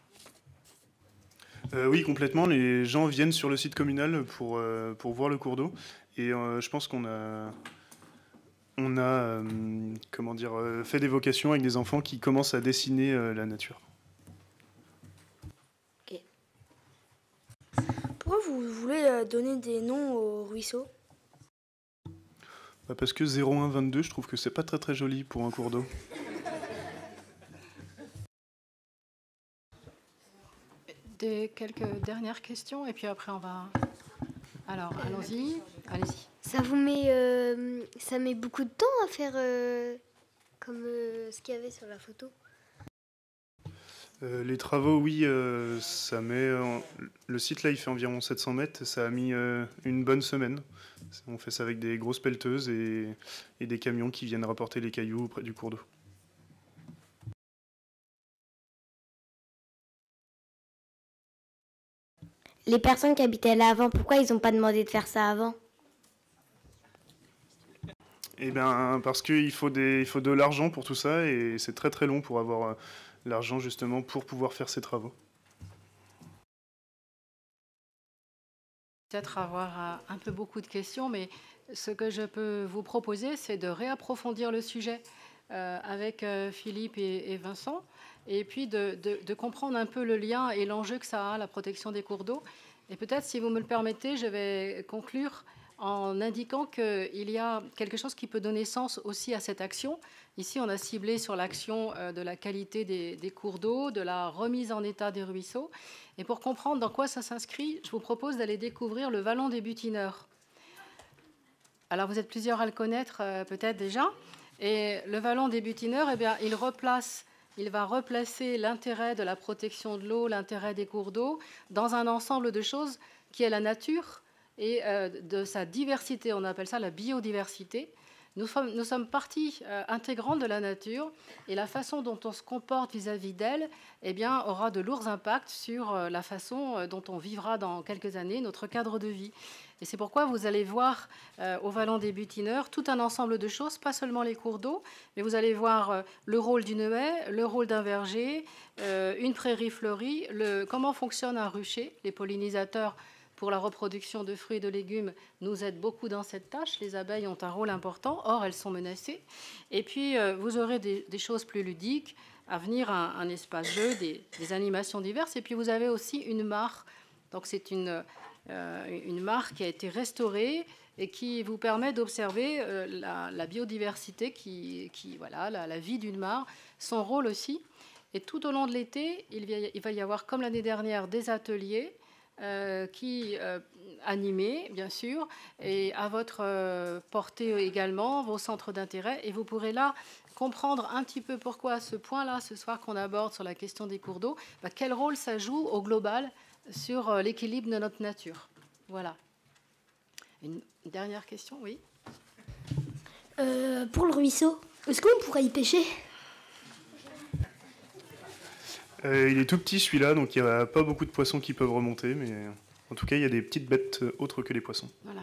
euh, Oui, complètement. Les gens viennent sur le site communal pour, euh, pour voir le cours d'eau. Et euh, je pense qu'on a, on a euh, comment dire, euh, fait des vocations avec des enfants qui commencent à dessiner euh, la nature. Okay. Pourquoi vous voulez donner des noms aux ruisseaux ? Bah parce que zéro un vingt-deux, je trouve que c'est pas très très joli pour un cours d'eau. Des, quelques dernières questions et puis après on va... Alors, allons-y, allez-y. Ça vous met, euh, ça met beaucoup de temps à faire euh, comme euh, ce qu'il y avait sur la photo? Euh, les travaux, oui, euh, ça met... En... Le site, là, il fait environ sept cents mètres. Ça a mis euh, une bonne semaine. On fait ça avec des grosses pelleteuses et, et des camions qui viennent rapporter les cailloux auprès du cours d'eau. Les personnes qui habitaient là avant, pourquoi ils n'ont pas demandé de faire ça avant? Eh bien, parce qu'il faut, des, il faut de l'argent pour tout ça et c'est très très long pour avoir... Euh, l'argent justement pour pouvoir faire ces travaux. Peut-être avoir un peu beaucoup de questions, mais ce que je peux vous proposer, c'est de réapprofondir le sujet euh, avec euh, Philippe et, et Vincent, et puis de, de, de comprendre un peu le lien et l'enjeu que ça a, la protection des cours d'eau. Et peut-être, si vous me le permettez, je vais conclure en indiquant qu'il y a quelque chose qui peut donner sens aussi à cette action. Ici, on a ciblé sur l'action de la qualité des, des cours d'eau, de la remise en état des ruisseaux. Et pour comprendre dans quoi ça s'inscrit, je vous propose d'aller découvrir le Vallon des Butineurs. Alors, vous êtes plusieurs à le connaître euh, peut-être déjà. Et le Vallon des Butineurs, eh bien, il replace, il va replacer l'intérêt de la protection de l'eau, l'intérêt des cours d'eau, dans un ensemble de choses qui est la nature et euh, de sa diversité. On appelle ça la biodiversité. Nous sommes, nous sommes partie euh, intégrante de la nature, et la façon dont on se comporte vis-à-vis d'elle, eh bien, aura de lourds impacts sur euh, la façon euh, dont on vivra dans quelques années notre cadre de vie. Et c'est pourquoi vous allez voir euh, au Vallon des Butineurs tout un ensemble de choses, pas seulement les cours d'eau, mais vous allez voir euh, le rôle d'une haie, le rôle d'un verger, euh, une prairie fleurie, le, comment fonctionne un rucher. Les pollinisateurs pour la reproduction de fruits et de légumes nous aident beaucoup dans cette tâche. Les abeilles ont un rôle important, or elles sont menacées. Et puis euh, vous aurez des, des choses plus ludiques, à venir un, un espace jeu, des, des animations diverses. Et puis vous avez aussi une mare. Donc c'est une... Euh, une mare qui a été restaurée et qui vous permet d'observer euh, la, la biodiversité, qui, qui, voilà, la, la vie d'une mare, son rôle aussi. Et tout au long de l'été, il, il va y avoir, comme l'année dernière, des ateliers euh, qui euh, animés, bien sûr, et à votre euh, portée également, vos centres d'intérêt. Et vous pourrez là comprendre un petit peu pourquoi ce point-là, ce soir qu'on aborde sur la question des cours d'eau, bah, quel rôle ça joue au global sur l'équilibre de notre nature. Voilà. Une dernière question, oui. Euh, pour le ruisseau, est-ce qu'on pourrait y pêcher ? euh, Il est tout petit celui-là, donc il n'y a pas beaucoup de poissons qui peuvent remonter, mais en tout cas, il y a des petites bêtes autres que les poissons. Voilà.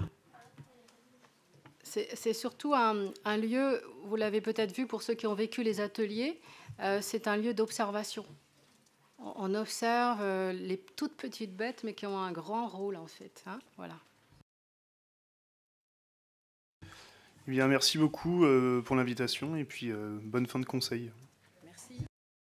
C'est surtout un, un lieu, vous l'avez peut-être vu pour ceux qui ont vécu les ateliers, euh, c'est un lieu d'observation. On observe les toutes petites bêtes, mais qui ont un grand rôle, en fait. Hein, voilà. Eh bien, merci beaucoup euh, pour l'invitation, et puis euh, bonne fin de conseil. Merci.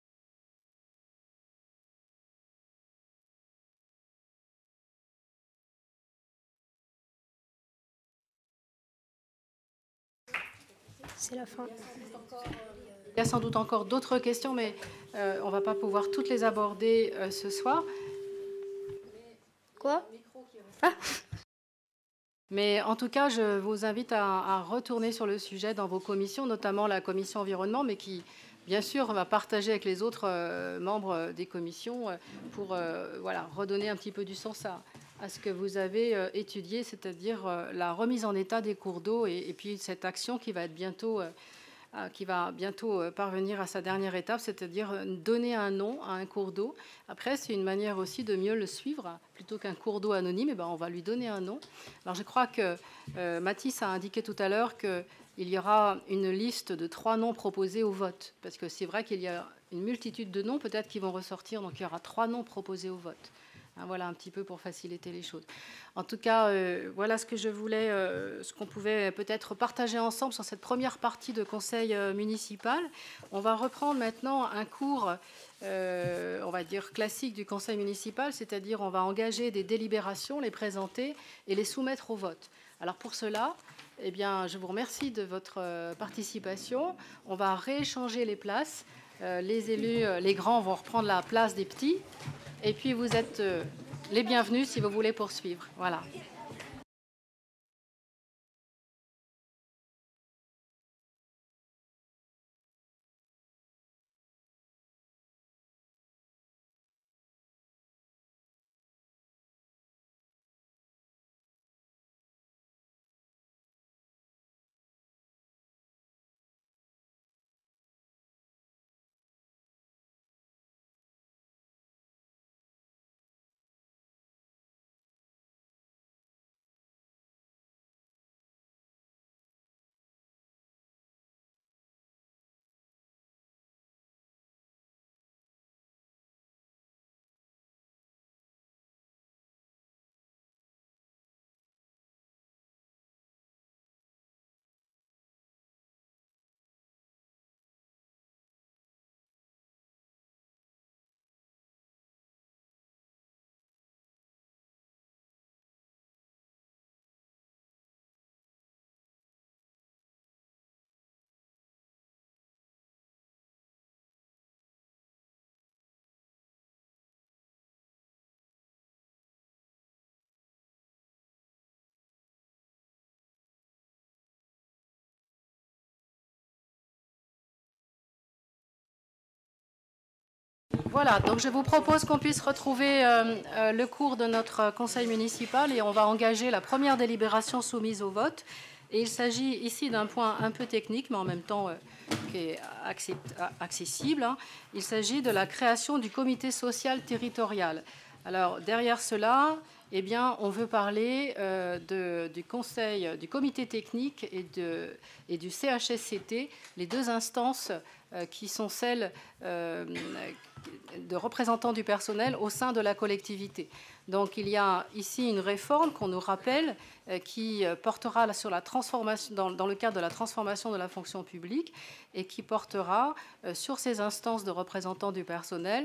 C'est la fin. Il y a sans doute encore d'autres questions, mais euh, on ne va pas pouvoir toutes les aborder euh, ce soir. Quoi ? Ah. Mais en tout cas, je vous invite à, à retourner sur le sujet dans vos commissions, notamment la commission environnement, mais qui, bien sûr, va partager avec les autres euh, membres des commissions euh, pour euh, voilà, redonner un petit peu du sens à, à ce que vous avez euh, étudié, c'est-à-dire euh, la remise en état des cours d'eau et, et puis cette action qui va être bientôt... Euh, qui va bientôt parvenir à sa dernière étape, c'est-à-dire donner un nom à un cours d'eau. Après, c'est une manière aussi de mieux le suivre. Plutôt qu'un cours d'eau anonyme, eh ben, on va lui donner un nom. Alors, je crois que euh, Mathis a indiqué tout à l'heure qu'il y aura une liste de trois noms proposés au vote. Parce que c'est vrai qu'il y a une multitude de noms, peut-être, qui vont ressortir. Donc, il y aura trois noms proposés au vote. Hein, voilà un petit peu pour faciliter les choses. En tout cas, euh, voilà ce que je voulais, euh, ce qu'on pouvait peut-être partager ensemble sur cette première partie de conseil euh, municipal. On va reprendre maintenant un cours, euh, on va dire classique du conseil municipal, c'est-à-dire on va engager des délibérations, les présenter et les soumettre au vote. Alors pour cela, eh bien, je vous remercie de votre euh, participation. On va rééchanger les places. Euh, les élus, euh, les grands vont reprendre la place des petits. Et puis, vous êtes euh, les bienvenus si vous voulez poursuivre. Voilà. Voilà, donc je vous propose qu'on puisse retrouver euh, euh, le cours de notre conseil municipal et on va engager la première délibération soumise au vote. Et il s'agit ici d'un point un peu technique, mais en même temps euh, qui est accessible. Hein. Il s'agit de la création du comité social territorial. Alors, derrière cela, eh bien, on veut parler euh, de, du conseil, du comité technique et, de, et du C H S C T, les deux instances euh, qui sont celles euh, de représentants du personnel au sein de la collectivité. Donc, il y a ici une réforme qu'on nous rappelle euh, qui portera sur la transformation, dans, dans le cadre de la transformation de la fonction publique et qui portera euh, sur ces instances de représentants du personnel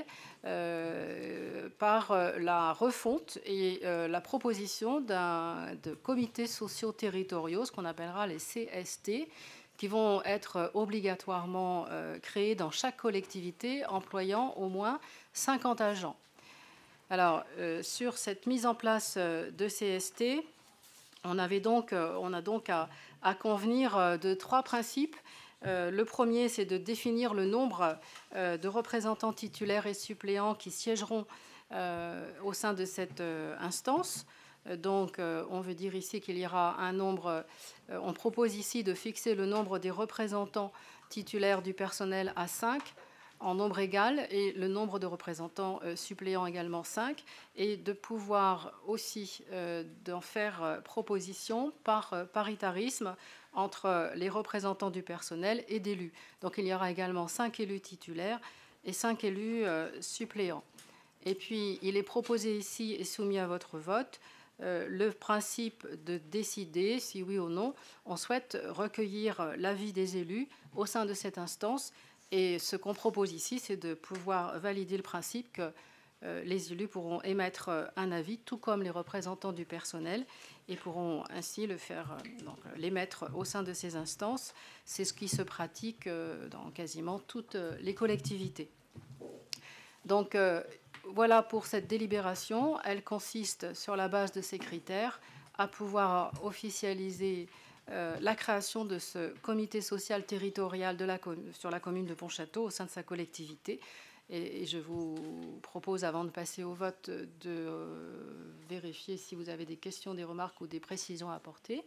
euh, par euh, la refonte et euh, la proposition d'un de comités sociaux territoriaux, ce qu'on appellera les C S T, qui vont être obligatoirement euh, créés dans chaque collectivité employant au moins cinquante agents. Alors, euh, sur cette mise en place euh, de C S T, on, avait donc, euh, on a donc à, à convenir euh, de trois principes. Euh, le premier, c'est de définir le nombre euh, de représentants titulaires et suppléants qui siégeront euh, au sein de cette euh, instance. Donc, euh, on veut dire ici qu'il y aura un nombre, euh, on propose ici de fixer le nombre des représentants titulaires du personnel à cinq en nombre égal et le nombre de représentants euh, suppléants également cinq et de pouvoir aussi euh, d'en faire euh, proposition par euh, paritarisme entre les représentants du personnel et d'élus. Donc, il y aura également cinq élus titulaires et cinq élus euh, suppléants. Et puis, il est proposé ici et soumis à votre vote Euh, le principe de décider si oui ou non on souhaite recueillir l'avis des élus au sein de cette instance. Et ce qu'on propose ici, c'est de pouvoir valider le principe que euh, les élus pourront émettre un avis, tout comme les représentants du personnel, et pourront ainsi le faire, euh, donc, l'émettre au sein de ces instances. C'est ce qui se pratique euh, dans quasiment toutes les collectivités. Donc, euh, voilà pour cette délibération. Elle consiste, sur la base de ces critères, à pouvoir officialiser euh, la création de ce comité social territorial de la, sur la commune de Pontchâteau au sein de sa collectivité. Et, et je vous propose, avant de passer au vote, de euh, vérifier si vous avez des questions, des remarques ou des précisions à apporter.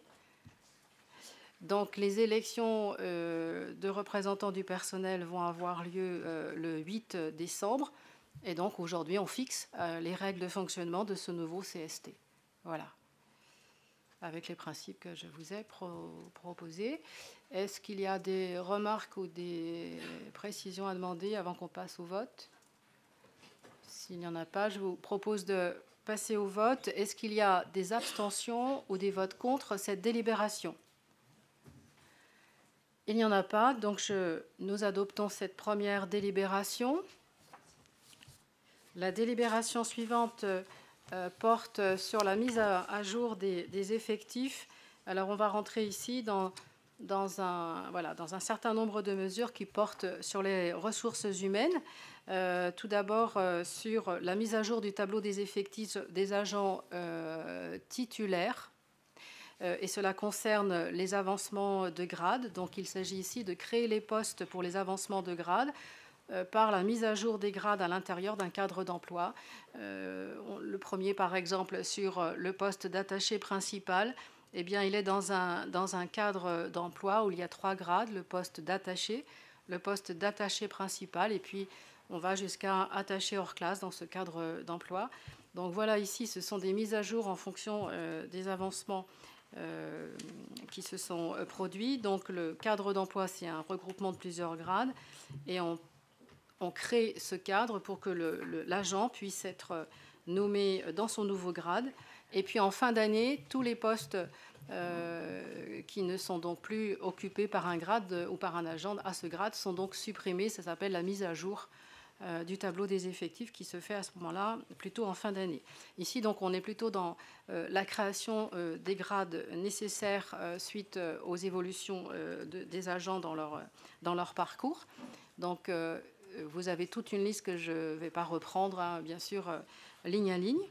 Donc, les élections euh, de représentants du personnel vont avoir lieu euh, le huit décembre. Et donc, aujourd'hui, on fixe euh, les règles de fonctionnement de ce nouveau C S T. Voilà. Avec les principes que je vous ai pro proposés. Est-ce qu'il y a des remarques ou des précisions à demander avant qu'on passe au vote? S'il n'y en a pas, je vous propose de passer au vote. Est-ce qu'il y a des abstentions ou des votes contre cette délibération? Il n'y en a pas. Donc, je, nous adoptons cette première délibération. La délibération suivante euh, porte sur la mise à, à jour des, des effectifs. Alors, on va rentrer ici dans, dans, un, voilà, dans un certain nombre de mesures qui portent sur les ressources humaines. Euh, tout d'abord, euh, sur la mise à jour du tableau des effectifs des agents euh, titulaires. Euh, et cela concerne les avancements de grade. Donc, il s'agit ici de créer les postes pour les avancements de grade par la mise à jour des grades à l'intérieur d'un cadre d'emploi. Euh, le premier, par exemple, sur le poste d'attaché principal, eh bien, il est dans un, dans un cadre d'emploi où il y a trois grades, le poste d'attaché, le poste d'attaché principal, et puis on va jusqu'à attaché hors classe dans ce cadre d'emploi. Donc voilà, ici, ce sont des mises à jour en fonction euh, des avancements euh, qui se sont produits. Donc le cadre d'emploi, c'est un regroupement de plusieurs grades, et on On crée ce cadre pour que l'agent puisse être nommé dans son nouveau grade. Et puis en fin d'année, tous les postes euh, qui ne sont donc plus occupés par un grade ou par un agent à ce grade sont donc supprimés. Ça s'appelle la mise à jour euh, du tableau des effectifs qui se fait à ce moment-là plutôt en fin d'année. Ici, donc, on est plutôt dans euh, la création euh, des grades nécessaires euh, suite euh, aux évolutions euh, de, des agents dans leur, dans leur parcours. Donc, euh, vous avez toute une liste que je ne vais pas reprendre, hein, bien sûr, euh, ligne à ligne.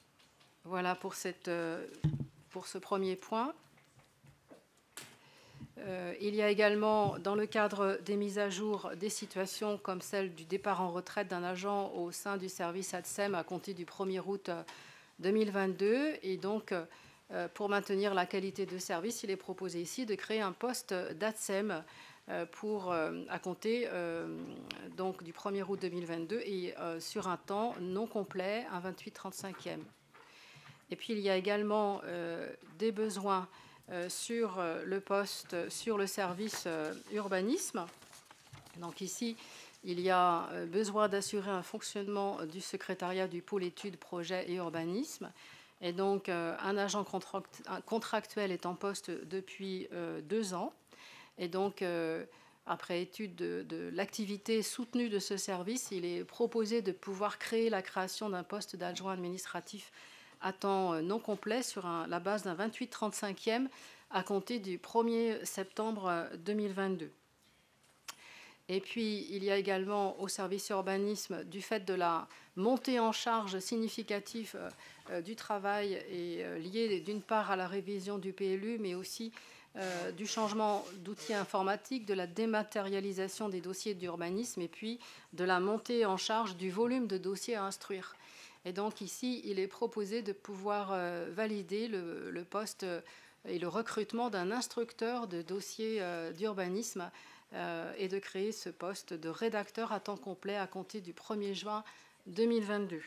Voilà pour, cette, euh, pour ce premier point. Euh, il y a également, dans le cadre des mises à jour, des situations comme celle du départ en retraite d'un agent au sein du service A D S E M à compter du premier août deux mille vingt-deux. Et donc, euh, pour maintenir la qualité de service, il est proposé ici de créer un poste d'A D S E M euh, pour, euh, à compter euh, donc, du premier août deux mille vingt-deux et euh, sur un temps non complet, un vingt-huit trente-cinquième. Et puis, il y a également euh, des besoins Euh, sur euh, le poste, sur le service euh, urbanisme. Donc ici, il y a euh, besoin d'assurer un fonctionnement du secrétariat du pôle études, projets et urbanisme. Et donc, euh, un agent contract contractuel est en poste depuis euh, deux ans. Et donc, euh, après étude de, de l'activité soutenue de ce service, il est proposé de pouvoir créer la création d'un poste d'adjoint administratif à temps non complet sur un, la base d'un vingt-huit trente-cinquième à compter du premier septembre deux mille vingt-deux. Et puis, il y a également au service urbanisme, du fait de la montée en charge significative euh, du travail et euh, liée d'une part à la révision du P L U, mais aussi euh, du changement d'outils informatiques, de la dématérialisation des dossiers d'urbanisme et puis de la montée en charge du volume de dossiers à instruire. Et donc ici, il est proposé de pouvoir euh, valider le, le poste et le recrutement d'un instructeur de dossiers euh, d'urbanisme euh, et de créer ce poste de rédacteur à temps complet à compter du premier juin deux mille vingt-deux.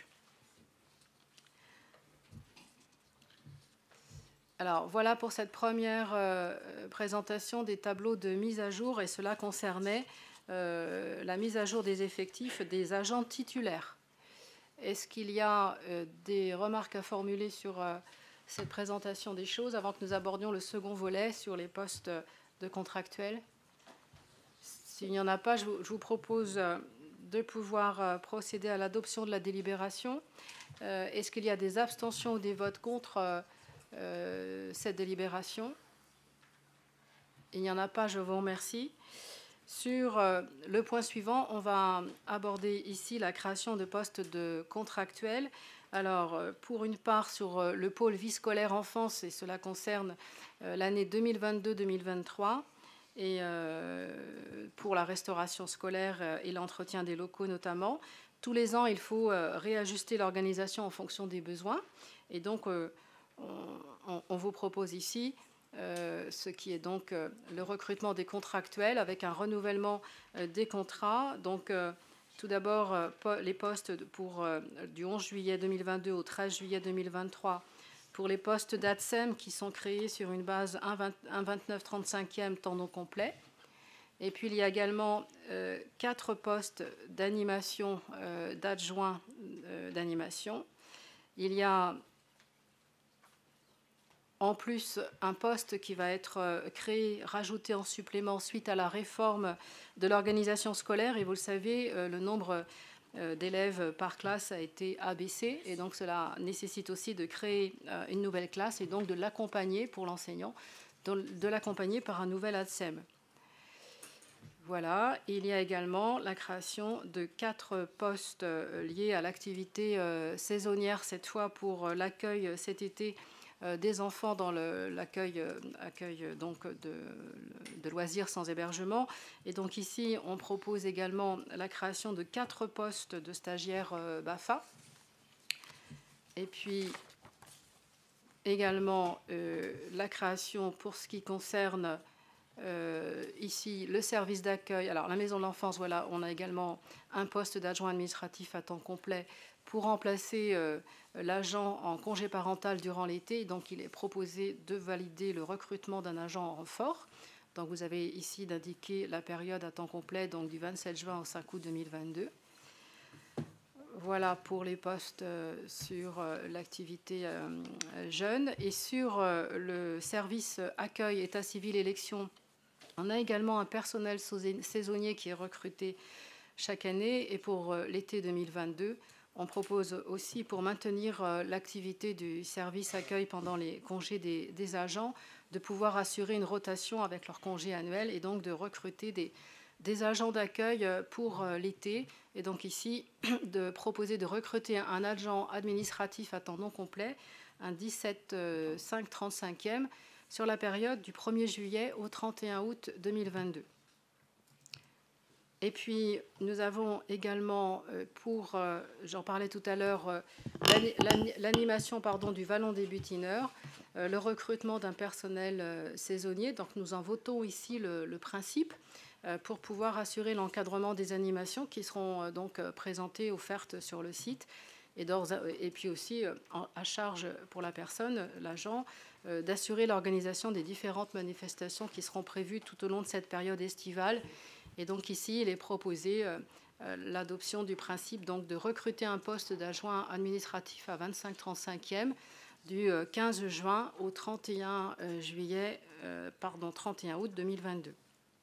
Alors voilà pour cette première euh, présentation des tableaux de mise à jour et cela concernait euh, la mise à jour des effectifs des agents titulaires. Est-ce qu'il y a euh, des remarques à formuler sur euh, cette présentation des choses avant que nous abordions le second volet sur les postes de contractuels? S'il n'y en a pas, je vous, je vous propose euh, de pouvoir euh, procéder à l'adoption de la délibération. Euh, Est-ce qu'il y a des abstentions ou des votes contre euh, euh, cette délibération? Il n'y en a pas, je vous remercie. Sur euh, le point suivant, on va aborder ici la création de postes de contractuels. Alors, euh, pour une part, sur euh, le pôle vie scolaire enfance, et cela concerne euh, l'année deux mille vingt-deux deux mille vingt-trois, et euh, pour la restauration scolaire euh, et l'entretien des locaux notamment. Tous les ans, il faut euh, réajuster l'organisation en fonction des besoins. Et donc, euh, on, on vous propose ici Euh, ce qui est donc euh, le recrutement des contractuels avec un renouvellement euh, des contrats. Donc, euh, tout d'abord, euh, po les postes pour, euh, du onze juillet deux mille vingt-deux au treize juillet deux mille vingt-trois pour les postes d'A D S E M qui sont créés sur une base un vingt-neuf trente-cinquième temps non complet. Et puis, il y a également euh, quatre postes d'animation, euh, d'adjoints euh, d'animation. Il y a en plus, un poste qui va être créé, rajouté en supplément suite à la réforme de l'organisation scolaire. Et vous le savez, le nombre d'élèves par classe a été abaissé. Et donc, cela nécessite aussi de créer une nouvelle classe et donc de l'accompagner pour l'enseignant, de l'accompagner par un nouvel A D S E M. Voilà. Il y a également la création de quatre postes liés à l'activité saisonnière, cette fois pour l'accueil cet été des enfants dans l'accueil accueil donc de, de loisirs sans hébergement. Et donc ici, on propose également la création de quatre postes de stagiaires B A F A. Et puis également euh, la création pour ce qui concerne euh, ici le service d'accueil. Alors la maison de l'enfance, voilà, on a également un poste d'adjoint administratif à temps complet pour remplacer euh, l'agent en congé parental durant l'été. Donc, il est proposé de valider le recrutement d'un agent en renfort. Donc, vous avez ici d'indiquer la période à temps complet, donc du vingt-sept juin au cinq août deux mille vingt-deux. Voilà pour les postes euh, sur euh, l'activité euh, jeune. Et sur euh, le service accueil, état civil, élection, on a également un personnel saisonnier qui est recruté chaque année. Et pour euh, l'été deux mille vingt-deux, on propose aussi, pour maintenir euh, l'activité du service accueil pendant les congés des, des agents, de pouvoir assurer une rotation avec leur congé annuel et donc de recruter des, des agents d'accueil pour euh, l'été. Et donc ici, de proposer de recruter un agent administratif à temps non complet, un dix-sept cinq trente-cinquième, sur la période du premier juillet au trente et un août deux mille vingt-deux. Et puis, nous avons également, pour, j'en parlais tout à l'heure, l'animation pardon, du Vallon des butineurs, le recrutement d'un personnel saisonnier. Donc, nous en votons ici le, le principe pour pouvoir assurer l'encadrement des animations qui seront donc présentées, offertes sur le site. Et, et puis aussi, à charge pour la personne, l'agent, d'assurer l'organisation des différentes manifestations qui seront prévues tout au long de cette période estivale. Et donc ici, il est proposé euh, l'adoption du principe donc, de recruter un poste d'adjoint administratif à vingt-cinq trente-cinquième du quinze juin au trente et un juillet, euh, pardon, trente et un août deux mille vingt-deux.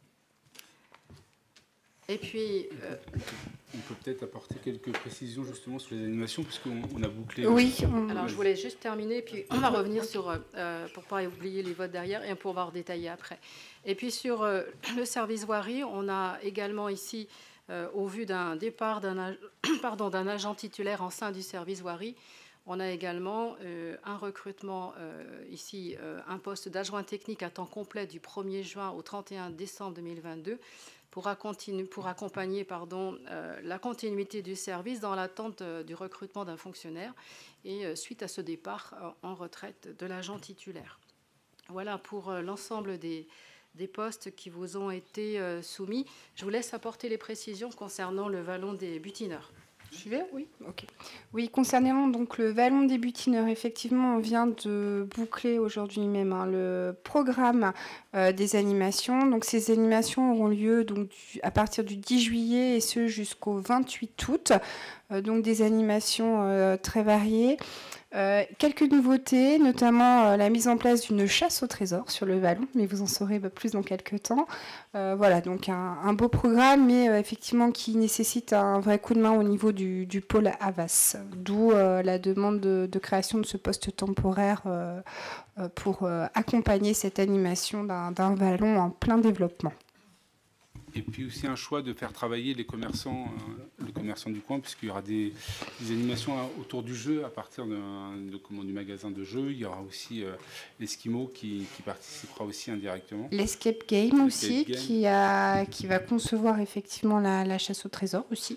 Et puis... Euh, on peut peut-être apporter quelques précisions justement sur les animations, puisqu'on on a bouclé... Oui. On... Alors, je voulais juste terminer, puis on va revenir sur... Euh, pour ne pas oublier les votes derrière, et on pourra redétailler après. Et puis, sur euh, le service voirie, on a également ici, euh, au vu d'un départ d'un pardon, d'un agent titulaire en sein du service voirie, on a également euh, un recrutement, euh, ici, euh, un poste d'adjoint technique à temps complet du premier juin au trente et un décembre deux mille vingt-deux, pour, pour accompagner pardon, euh, la continuité du service dans l'attente euh, du recrutement d'un fonctionnaire et euh, suite à ce départ euh, en retraite de l'agent titulaire. Voilà pour euh, l'ensemble des, des postes qui vous ont été euh, soumis. Je vous laisse apporter les précisions concernant le Vallon des butineurs. Suivez ? Oui, ok. Oui, concernant donc le Vallon des butineurs, effectivement, on vient de boucler aujourd'hui même hein, le programme euh, des animations. Donc, ces animations auront lieu donc, du, à partir du dix juillet et ce jusqu'au vingt-huit août. Euh, donc, des animations euh, très variées. Euh, quelques nouveautés, notamment euh, la mise en place d'une chasse au trésor sur le Vallon, mais vous en saurez bah, plus dans quelques temps. Euh, voilà, donc un, un beau programme, mais euh, effectivement qui nécessite un vrai coup de main au niveau du, du pôle Havas, d'où euh, la demande de, de création de ce poste temporaire euh, euh, pour euh, accompagner cette animation d'un, d'un Vallon en plein développement. Et puis aussi un choix de faire travailler les commerçants, euh, les commerçants du coin, puisqu'il y aura des, des animations autour du jeu à partir de, de, comment, du magasin de jeux. Il y aura aussi euh, l'Esquimau qui, qui participera aussi indirectement. L'Escape Game aussi, Game. Qui, a, qui va concevoir effectivement la, la chasse au trésor aussi.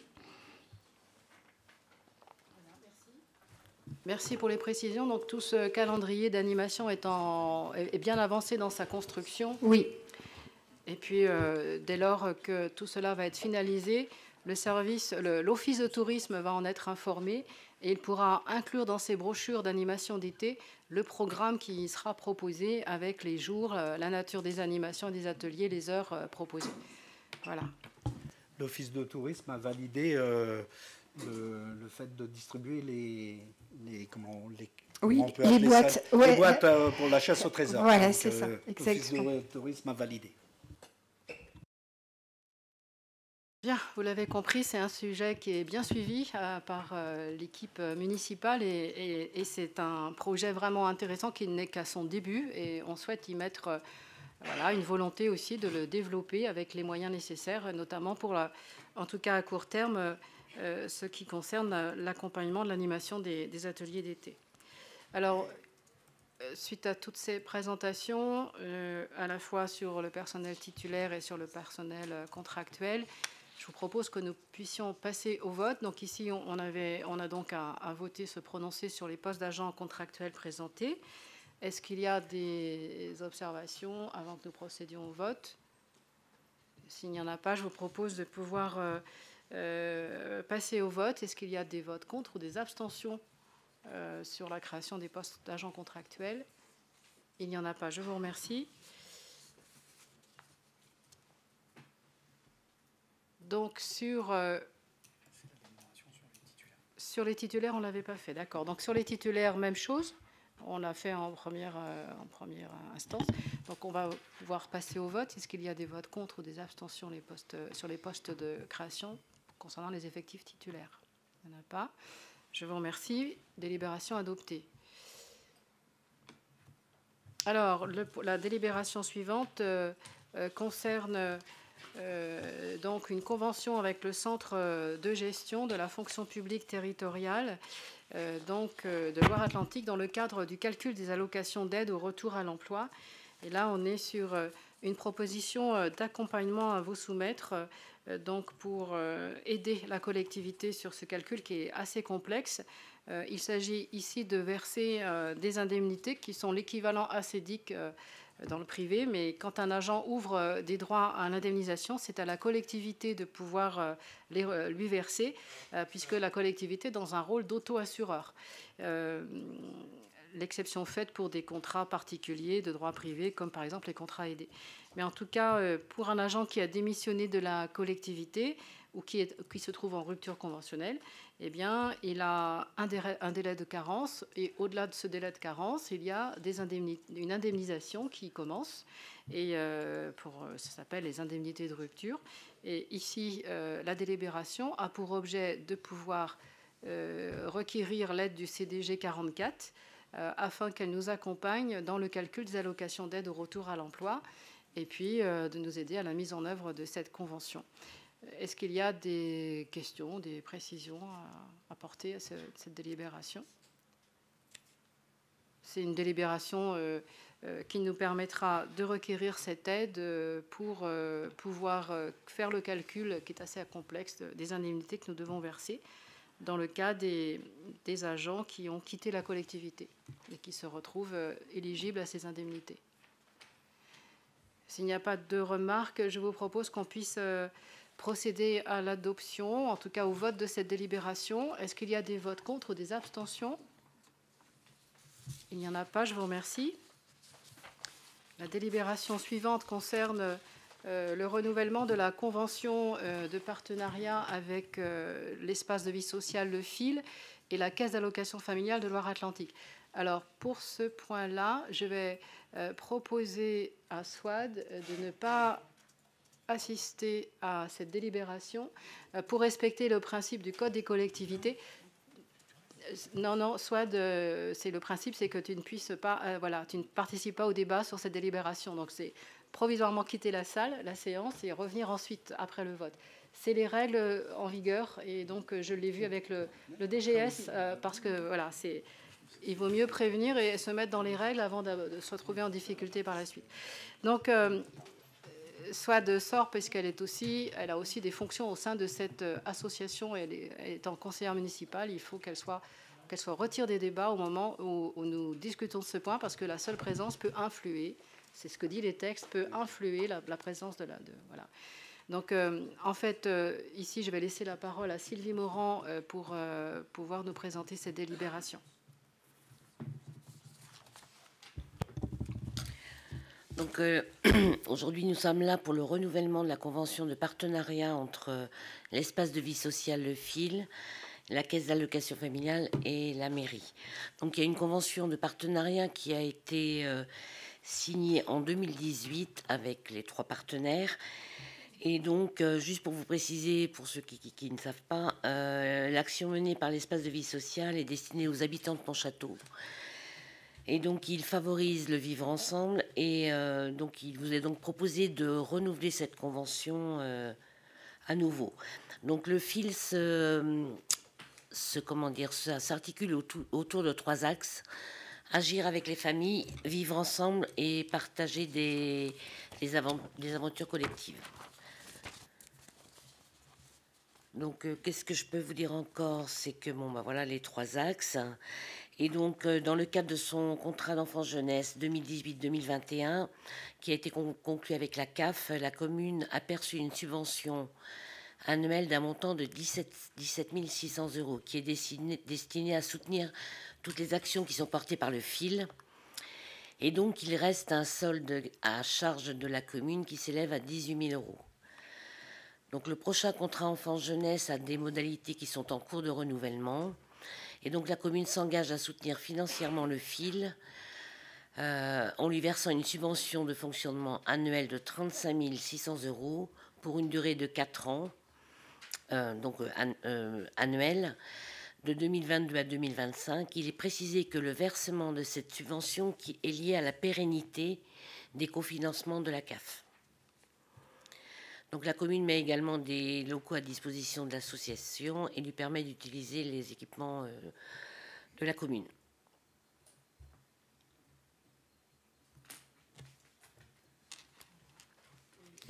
Merci pour les précisions. Donc tout ce calendrier d'animation est, en, est bien avancé dans sa construction. Oui. Et puis, euh, dès lors que tout cela va être finalisé, le service, le, l'Office de tourisme va en être informé et il pourra inclure dans ses brochures d'animation d'été le programme qui sera proposé avec les jours, euh, la nature des animations, des ateliers, les heures euh, proposées. Voilà. L'Office de tourisme a validé euh, le, le fait de distribuer les, les comment les Oui, on peut les boîtes, ça, ouais. les boîtes euh, pour la chasse au trésor. Voilà, Donc, c'est ça, euh, exactement. L'Office de tourisme a validé. Bien, vous l'avez compris, c'est un sujet qui est bien suivi euh, par euh, l'équipe municipale et, et, et c'est un projet vraiment intéressant qui n'est qu'à son début et on souhaite y mettre euh, voilà, une volonté aussi de le développer avec les moyens nécessaires, notamment pour, la, en tout cas à court terme, euh, ce qui concerne l'accompagnement de l'animation des, des ateliers d'été. Alors, suite à toutes ces présentations, euh, à la fois sur le personnel titulaire et sur le personnel contractuel, je vous propose que nous puissions passer au vote. Donc ici, on, avait, on a donc à, à voter, se prononcer sur les postes d'agents contractuels présentés. Est-ce qu'il y a des observations avant que nous procédions au vote? S'il n'y en a pas, je vous propose de pouvoir euh, euh, passer au vote. Est-ce qu'il y a des votes contre ou des abstentions euh, sur la création des postes d'agents contractuels? Il n'y en a pas. Je vous remercie. Donc, sur, euh, sur les titulaires, on ne l'avait pas fait. D'accord. Donc, sur les titulaires, même chose. On l'a fait en première, euh, en première instance. Donc, on va pouvoir passer au vote. Est-ce qu'il y a des votes contre ou des abstentions les postes, sur les postes de création concernant les effectifs titulaires? Il n'y en a pas. Je vous remercie. Délibération adoptée. Alors, le, la délibération suivante euh, euh, concerne... Euh, donc une convention avec le centre de gestion de la fonction publique territoriale euh, donc, euh, de Loire-Atlantique dans le cadre du calcul des allocations d'aide au retour à l'emploi. Et là, on est sur une proposition d'accompagnement à vous soumettre, donc pour aider la collectivité sur ce calcul qui est assez complexe. Il s'agit ici de verser des indemnités qui sont l'équivalent assédique dans le privé, mais quand un agent ouvre des droits à l'indemnisation, c'est à la collectivité de pouvoir les, lui verser, puisque la collectivité est dans un rôle d'auto-assureur. Euh, l'exception faite pour des contrats particuliers de droit privé, comme par exemple les contrats aidés. Mais en tout cas, pour un agent qui a démissionné de la collectivité ou qui, est, qui se trouve en rupture conventionnelle, eh bien, il a un délai, un délai de carence, et au-delà de ce délai de carence, il y a des indemni- une indemnisation qui commence, et euh, pour, ça s'appelle les indemnités de rupture. Et ici, euh, la délibération a pour objet de pouvoir euh, requérir l'aide du C D G quarante-quatre euh, afin qu'elle nous accompagne dans le calcul des allocations d'aide au retour à l'emploi, et puis euh, de nous aider à la mise en œuvre de cette convention. Est-ce qu'il y a des questions, des précisions à apporter à ce, cette délibération? C'est une délibération euh, euh, qui nous permettra de requérir cette aide euh, pour euh, pouvoir euh, faire le calcul qui est assez complexe des indemnités que nous devons verser dans le cas des, des agents qui ont quitté la collectivité et qui se retrouvent euh, éligibles à ces indemnités. S'il n'y a pas de remarques, je vous propose qu'on puisse euh, procéder à l'adoption, en tout cas au vote de cette délibération. Est-ce qu'il y a des votes contre ou des abstentions? Il n'y en a pas, je vous remercie. La délibération suivante concerne euh, le renouvellement de la convention euh, de partenariat avec euh, l'espace de vie sociale Le Fil et la Caisse d'allocation familiale de Loire-Atlantique. Alors, pour ce point-là, je vais euh, proposer à Swad de ne pas assister à cette délibération euh, pour respecter le principe du Code des collectivités. Non, non, Swad, euh, c'est le principe, c'est que tu ne puisses pas, euh, voilà, tu ne participes pas au débat sur cette délibération. Donc, c'est provisoirement quitter la salle, la séance, et revenir ensuite après le vote. C'est les règles en vigueur, et donc je l'ai vu avec le, le D G S, euh, parce que voilà, c'est, il vaut mieux prévenir et se mettre dans les règles avant de, de se retrouver en difficulté par la suite. Donc, euh, Swad sort parce qu'elle est aussi, elle a aussi des fonctions au sein de cette association. Elle est, elle est en conseillère municipale. Il faut qu'elle soit, qu'elle soit retirée des débats au moment où, où nous discutons de ce point, parce que la seule présence peut influer. C'est ce que dit les textes, peut influer la, la présence de la. De, voilà. Donc, euh, en fait, euh, ici, je vais laisser la parole à Sylvie Morand euh, pour euh, pouvoir nous présenter cette délibération. Donc euh, aujourd'hui, nous sommes là pour le renouvellement de la convention de partenariat entre euh, l'espace de vie sociale Le Fil, la Caisse d'allocation familiale et la mairie. Donc il y a une convention de partenariat qui a été euh, signée en deux mille dix-huit avec les trois partenaires. Et donc, euh, juste pour vous préciser, pour ceux qui, qui, qui ne savent pas, euh, l'action menée par l'espace de vie sociale est destinée aux habitants de Pontchâteau. Et donc, il favorise le vivre ensemble. Et euh, donc, il vous est donc proposé de renouveler cette convention euh, à nouveau. Donc, le fil se, se comment dire, ça s'articule autour, autour de trois axes: agir avec les familles, vivre ensemble et partager des, des, avant, des aventures collectives. Donc, euh, qu'est-ce que je peux vous dire encore? C'est que, bon, bah voilà les trois axes. Et donc, euh, dans le cadre de son contrat d'enfance-jeunesse deux mille dix-huit deux mille vingt et un, qui a été con conclu avec la C A F, la commune a perçu une subvention annuelle d'un montant de dix-sept mille six cents euros, qui est destinée destiné à soutenir toutes les actions qui sont portées par le fil. Et donc, il reste un solde à charge de la commune qui s'élève à dix-huit mille euros. Donc, le prochain contrat enfance-jeunesse a des modalités qui sont en cours de renouvellement. Et donc, la commune s'engage à soutenir financièrement le fil euh, en lui versant une subvention de fonctionnement annuelle de trente-cinq mille six cents euros pour une durée de quatre ans, euh, donc euh, an euh, annuelle, de deux mille vingt-deux à deux mille vingt-cinq. Il est précisé que le versement de cette subvention qui est lié à la pérennité des cofinancements de la C A F. Donc la commune met également des locaux à disposition de l'association et lui permet d'utiliser les équipements euh, de la commune.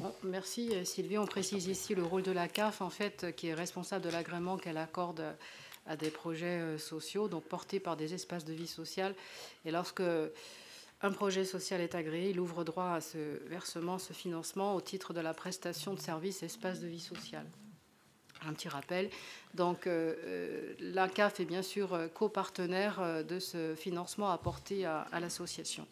Bon, merci Sylvie. On précise ici le rôle de la C A F, en fait, qui est responsable de l'agrément qu'elle accorde à des projets sociaux, donc portés par des espaces de vie sociale. Et lorsque un projet social est agréé, il ouvre droit à ce versement, ce financement au titre de la prestation de services espaces de vie sociale. Un petit rappel. Donc, euh, la C A F est bien sûr copartenaire de ce financement apporté à, à l'association.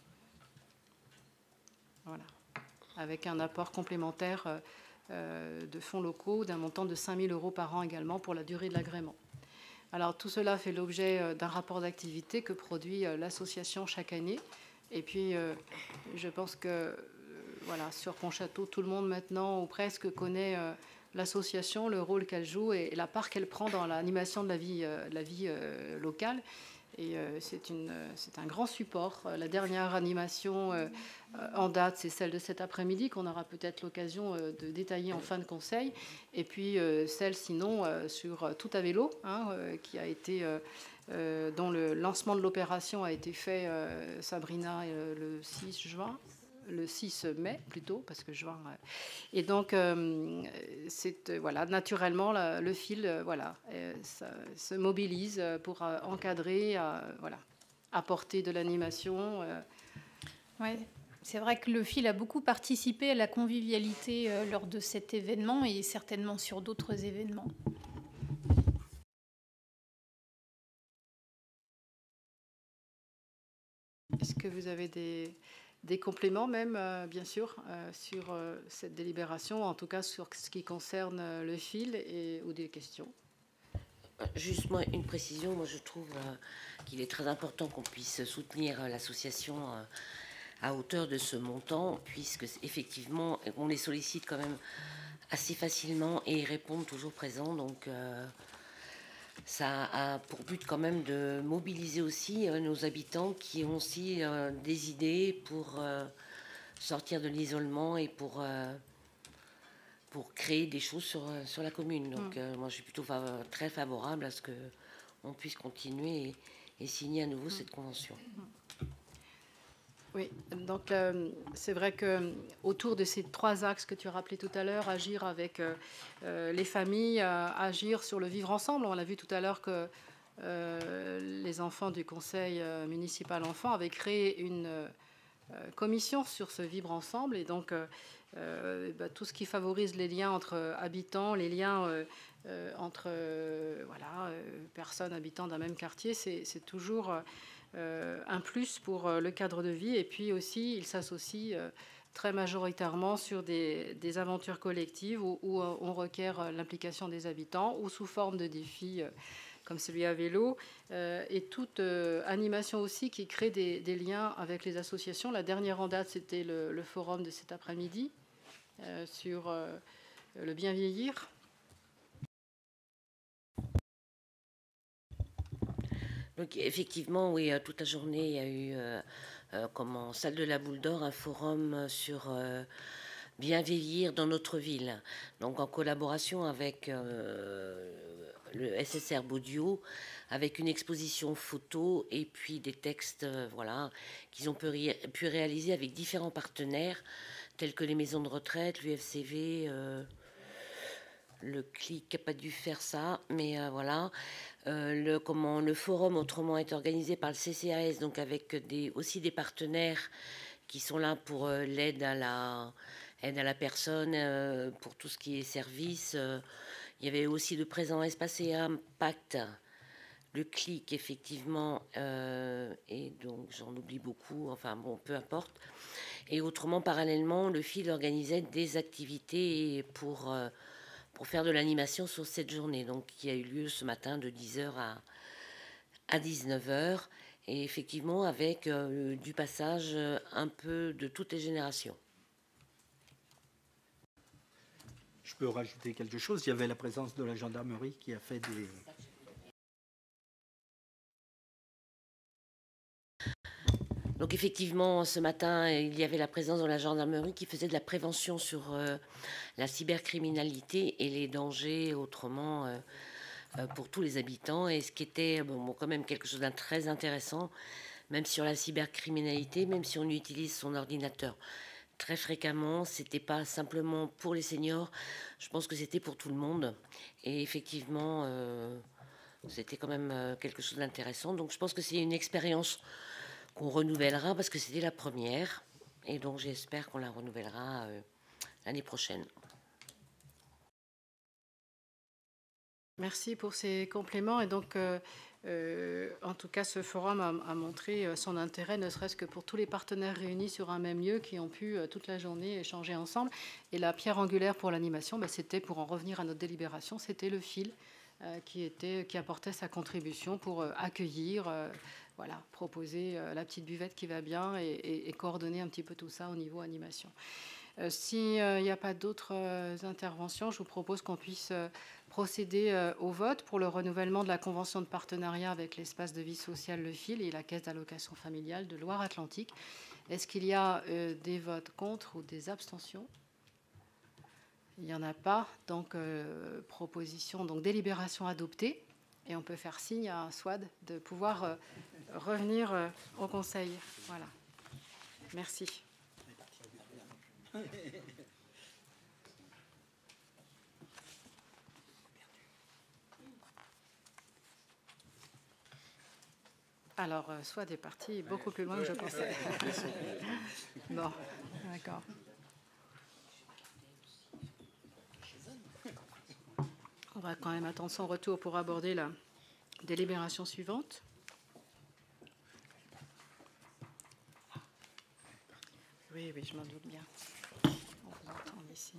Voilà. Avec un apport complémentaire euh, de fonds locaux d'un montant de cinq mille euros par an également pour la durée de l'agrément. Alors, tout cela fait l'objet d'un rapport d'activité que produit l'association chaque année. Et puis, euh, je pense que, euh, voilà, sur Pontchâteau, tout le monde maintenant, ou presque, connaît euh, l'association, le rôle qu'elle joue et, et la part qu'elle prend dans l'animation de la vie, euh, la vie euh, locale. Et euh, c'est un grand support. La dernière animation euh, en date, c'est celle de cet après-midi, qu'on aura peut-être l'occasion euh, de détailler en fin de conseil. Et puis euh, celle, sinon, euh, sur Tout à vélo, hein, euh, qui a été... Euh, Euh, dont le lancement de l'opération a été fait, euh, Sabrina, euh, le six juin, le six mai plutôt, parce que juin. Euh, et donc, euh, c'est euh, voilà, naturellement, la, le fil, euh, voilà, euh, ça, se mobilise pour euh, encadrer, euh, voilà, apporter de l'animation. Euh. Ouais. C'est vrai que le fil a beaucoup participé à la convivialité euh, lors de cet événement et certainement sur d'autres événements. Est-ce que vous avez des, des compléments même, euh, bien sûr, euh, sur euh, cette délibération, en tout cas sur ce qui concerne euh, le fil et, ou des questions? Juste moi, une précision, moi je trouve euh, qu'il est très important qu'on puisse soutenir euh, l'association euh, à hauteur de ce montant, puisque effectivement on les sollicite quand même assez facilement et ils répondent toujours présents, donc... Euh, ça a pour but quand même de mobiliser aussi euh, nos habitants qui ont aussi euh, des idées pour euh, sortir de l'isolement et pour, euh, pour créer des choses sur, sur la commune. Donc euh, moi je suis plutôt fa très favorable à ce qu'on puisse continuer et, et signer à nouveau mmh. cette convention. Oui, donc euh, c'est vrai que autour de ces trois axes que tu as rappelés tout à l'heure, agir avec euh, euh, les familles, euh, agir sur le vivre ensemble. On l'a vu tout à l'heure que euh, les enfants du conseil euh, municipal enfants avaient créé une euh, commission sur ce vivre ensemble, et donc euh, euh, bah, tout ce qui favorise les liens entre habitants, les liens euh, euh, entre euh, voilà, euh, personnes habitant d'un même quartier, c'est toujours euh, Euh, un plus pour euh, le cadre de vie. Et puis aussi, il s'associe euh, très majoritairement sur des, des aventures collectives où, où euh, on requiert l'implication des habitants ou sous forme de défis euh, comme celui à vélo, euh, et toute euh, animation aussi qui crée des, des liens avec les associations. La dernière en date, c'était le, le forum de cet après-midi euh, sur euh, le bien vieillir. Donc effectivement, oui, toute la journée, il y a eu, euh, euh, comme en salle de la Boule d'Or, un forum sur euh, bien vieillir dans notre ville. Donc en collaboration avec euh, le S S R Baudio, avec une exposition photo et puis des textes, euh, voilà, qu'ils ont pu, ré pu réaliser avec différents partenaires, tels que les maisons de retraite, l'U F C V... Euh, le clic n'a pas dû faire ça, mais euh, voilà. Euh, le, comment, le forum autrement est organisé par le C C A S, donc avec des, aussi des partenaires qui sont là pour euh, l'aide à la, aide à la personne, euh, pour tout ce qui est service. Euh, il y avait aussi le présent espace et impact, le clic effectivement, euh, et donc j'en oublie beaucoup, enfin bon, peu importe. Et autrement, parallèlement, le fil organisait des activités pour... Euh, pour faire de l'animation sur cette journée, donc qui a eu lieu ce matin de dix heures à, à dix-neuf heures, et effectivement avec euh, du passage un peu de toutes les générations. Je peux rajouter quelque chose. Il y avait la présence de la gendarmerie qui a fait des... Donc effectivement, ce matin, il y avait la présence de la gendarmerie qui faisait de la prévention sur euh, la cybercriminalité et les dangers autrement euh, euh, pour tous les habitants. Et ce qui était bon, bon, quand même quelque chose d'un très intéressant, même sur la cybercriminalité, même si on utilise son ordinateur très fréquemment. C'était pas simplement pour les seniors, je pense que c'était pour tout le monde. Et effectivement, euh, c'était quand même euh, quelque chose d'intéressant. Donc je pense que c'est une expérience qu'on renouvellera parce que c'était la première. Et donc j'espère qu'on la renouvellera euh, l'année prochaine. Merci pour ces compléments. Et donc, euh, euh, en tout cas, ce forum a, a montré son intérêt, ne serait-ce que pour tous les partenaires réunis sur un même lieu qui ont pu euh, toute la journée échanger ensemble. Et la pierre angulaire pour l'animation, ben, c'était, pour en revenir à notre délibération, c'était le fil euh, qui, était, qui apportait sa contribution pour euh, accueillir, euh, voilà, proposer euh, la petite buvette qui va bien et, et, et coordonner un petit peu tout ça au niveau animation. Euh, S'il n'y euh, a pas d'autres euh, interventions, je vous propose qu'on puisse euh, procéder euh, au vote pour le renouvellement de la convention de partenariat avec l'espace de vie sociale Le Fil et la caisse d'allocation familiale de Loire-Atlantique. Est-ce qu'il y a euh, des votes contre ou des abstentions? Il n'y en a pas. Donc, euh, proposition, donc délibération adoptée. Et on peut faire signe à Swad de pouvoir euh, revenir euh, au Conseil. Voilà. Merci. Alors, euh, soit des parties beaucoup plus loin que je pensais. Bon, d'accord. On va quand même attendre son retour pour aborder la délibération suivante. Oui, oui, je m'en doute bien. On vous entend ici.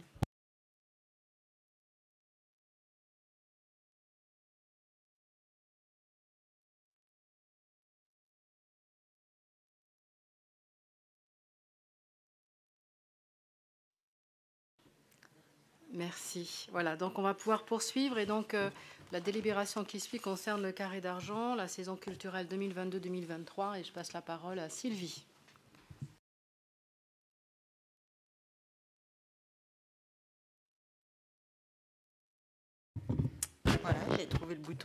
Merci. Voilà, donc on va pouvoir poursuivre. Et donc, euh, la délibération qui suit concerne le carré d'argent, la saison culturelle deux mille vingt-deux deux mille vingt-trois. Et je passe la parole à Sylvie. Voilà, j'ai trouvé le bouton.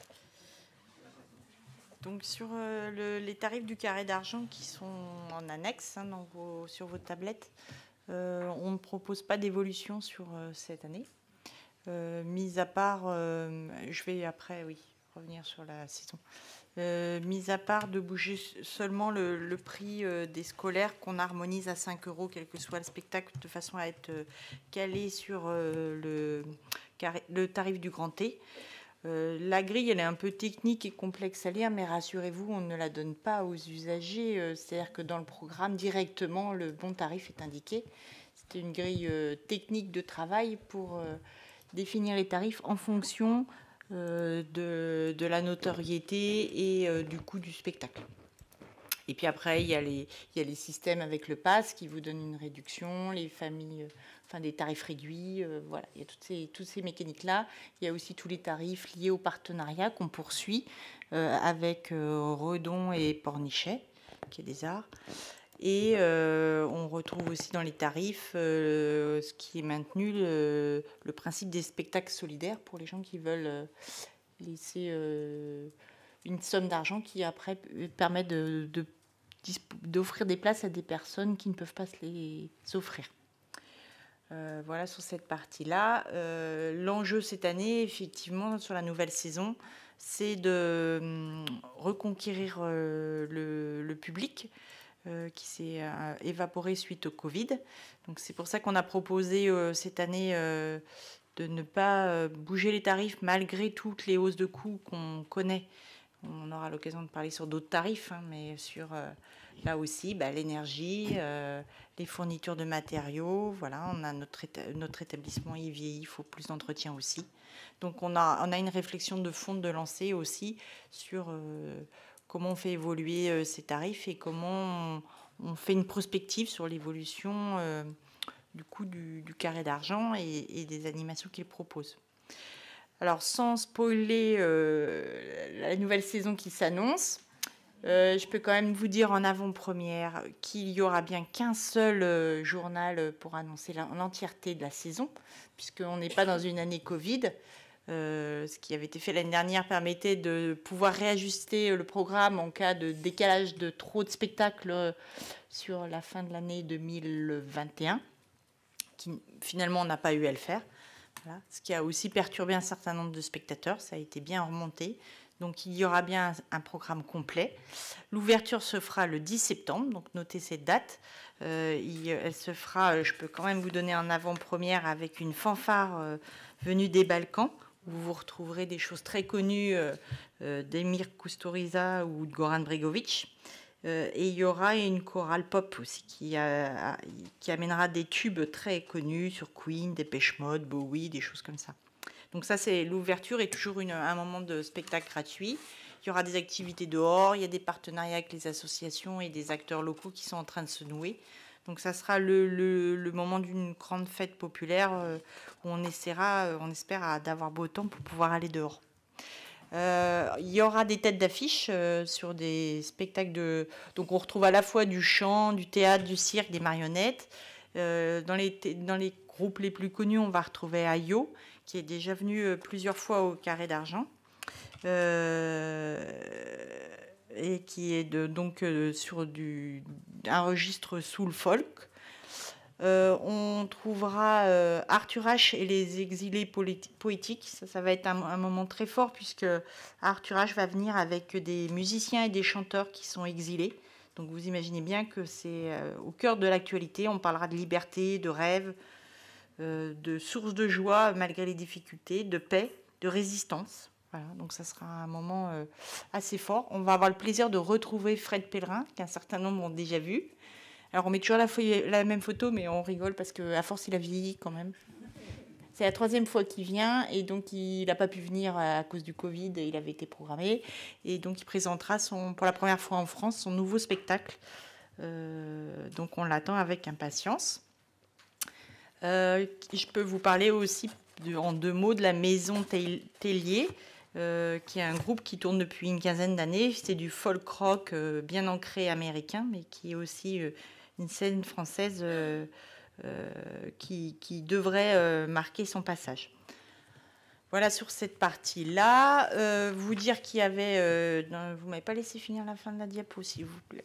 Donc sur euh, le, les tarifs du carré d'argent qui sont en annexe hein, dans vos, sur vos tablettes, euh, on ne propose pas d'évolution sur euh, cette année. Euh, mis à part, euh, je vais après oui revenir sur la saison. Euh, mis à part de bouger seulement le, le prix euh, des scolaires qu'on harmonise à cinq euros, quel que soit le spectacle, de façon à être euh, calé sur euh, le, carré, le tarif du grand T. Euh, la grille, elle est un peu technique et complexe à lire, mais rassurez-vous, on ne la donne pas aux usagers. Euh, c'est-à-dire que dans le programme, directement, le bon tarif est indiqué. C'était une grille euh, technique de travail pour euh, définir les tarifs en fonction euh, de, de la notoriété et euh, du coût du spectacle. Et puis après, il y a les, il y a les systèmes avec le pass qui vous donnent une réduction, les familles, euh, enfin des tarifs réduits, euh, voilà, il y a toutes ces, toutes ces mécaniques-là. Il y a aussi tous les tarifs liés au partenariat qu'on poursuit euh, avec euh, Redon et Pornichet, qui est des arts. Et euh, on retrouve aussi dans les tarifs euh, ce qui est maintenu, le, le principe des spectacles solidaires pour les gens qui veulent euh, laisser euh, une somme d'argent qui après permet de, de, d'offrir des places à des personnes qui ne peuvent pas se les offrir. Euh, voilà sur cette partie-là. Euh, l'enjeu cette année, effectivement, sur la nouvelle saison, c'est de hum, reconquérir euh, le, le public euh, qui s'est euh, évaporé suite au Covid. Donc c'est pour ça qu'on a proposé euh, cette année euh, de ne pas euh, bouger les tarifs malgré toutes les hausses de coûts qu'on connaît. On aura l'occasion de parler sur d'autres tarifs, hein, mais sur euh, là aussi, bah, l'énergie, euh, les fournitures de matériaux. Voilà, on a notre, éta- notre établissement il vieillit, il faut plus d'entretien aussi. Donc on a, on a une réflexion de fond de lancer aussi sur euh, comment on fait évoluer euh, ces tarifs et comment on, on fait une prospective sur l'évolution euh, du coût du, du carré d'argent et, et des animations qu'il propose. Alors, sans spoiler euh, la nouvelle saison qui s'annonce, euh, je peux quand même vous dire en avant-première qu'il y aura bien qu'un seul euh, journal pour annoncer la, l'entièreté de la saison, puisqu'on n'est pas dans une année Covid. Euh, ce qui avait été fait l'année dernière permettait de pouvoir réajuster le programme en cas de décalage de trop de spectacles sur la fin de l'année deux mille vingt et un, qui finalement on n'a pas eu à le faire. Voilà. Ce qui a aussi perturbé un certain nombre de spectateurs, ça a été bien remonté. Donc il y aura bien un, un programme complet. L'ouverture se fera le dix septembre, donc notez cette date. Euh, il, elle se fera, je peux quand même vous donner en avant-première avec une fanfare euh, venue des Balkans, où vous retrouverez des choses très connues euh, euh, d'Emir Kusturica ou de Goran Bregovic. Euh, et il y aura une chorale pop aussi qui, a, qui amènera des tubes très connus sur Queen, Depeche Mode, Bowie, des choses comme ça. Donc ça, c'est l'ouverture est toujours une, un moment de spectacle gratuit. Il y aura des activités dehors, il y a des partenariats avec les associations et des acteurs locaux qui sont en train de se nouer. Donc ça sera le, le, le moment d'une grande fête populaire euh, où on essaiera, euh, on espère d'avoir beau temps pour pouvoir aller dehors. Euh, il y aura des têtes d'affiche euh, sur des spectacles de... Donc on retrouve à la fois du chant, du théâtre, du cirque, des marionnettes. Euh, dans, les, dans les groupes les plus connus, on va retrouver Ayo, qui est déjà venu plusieurs fois au Carré d'Argent. Euh, et qui est de, donc euh, sur du, un registre soul folk. Euh, on trouvera euh, Arthur H et les exilés poétiques. Ça, ça va être un, un moment très fort puisque Arthur H va venir avec des musiciens et des chanteurs qui sont exilés. Donc vous imaginez bien que c'est euh, au cœur de l'actualité. On parlera de liberté, de rêve, euh, de source de joie malgré les difficultés, de paix, de résistance. Voilà, donc ça sera un moment euh, assez fort. On va avoir le plaisir de retrouver Fred Pellerin, qu'un certain nombre ont déjà vu. Alors on met toujours la, la même photo, mais on rigole parce qu'à force il a vieilli quand même. C'est la troisième fois qu'il vient et donc il n'a pas pu venir à cause du Covid, il avait été programmé. Et donc il présentera son, pour la première fois en France son nouveau spectacle. Euh, donc on l'attend avec impatience. Euh, je peux vous parler aussi de, en deux mots de la Maison Tellier. Euh, qui est un groupe qui tourne depuis une quinzaine d'années. C'est du folk rock euh, bien ancré américain, mais qui est aussi euh, une scène française euh, euh, qui, qui devrait euh, marquer son passage. Voilà sur cette partie-là. Euh, vous dire qu'il y avait... Euh, non, vous ne m'avez pas laissé finir la fin de la diapo, s'il vous plaît.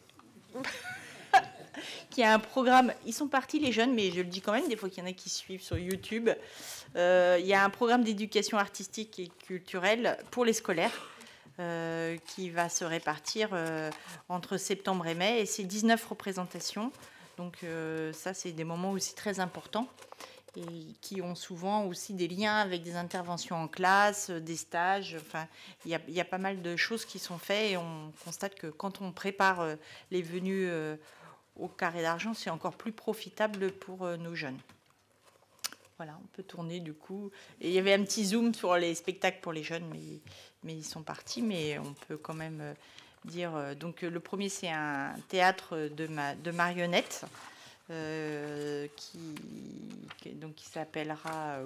Qu'il y a un programme... Ils sont partis, les jeunes, mais je le dis quand même, des fois qu'il y en a qui suivent sur YouTube. Euh, il y a un programme d'éducation artistique et culturelle pour les scolaires euh, qui va se répartir euh, entre septembre et mai. Et c'est dix-neuf représentations. Donc euh, ça, c'est des moments aussi très importants et qui ont souvent aussi des liens avec des interventions en classe, des stages. Enfin, il y a, il y a pas mal de choses qui sont faites et on constate que quand on prépare euh, les venues euh, au Carré d'Argent, c'est encore plus profitable pour euh, nos jeunes. Voilà, on peut tourner du coup. Et il y avait un petit zoom sur les spectacles pour les jeunes, mais, mais ils sont partis. Mais on peut quand même dire... Donc le premier, c'est un théâtre de, ma, de marionnettes euh, qui, qui, donc, qui s'appellera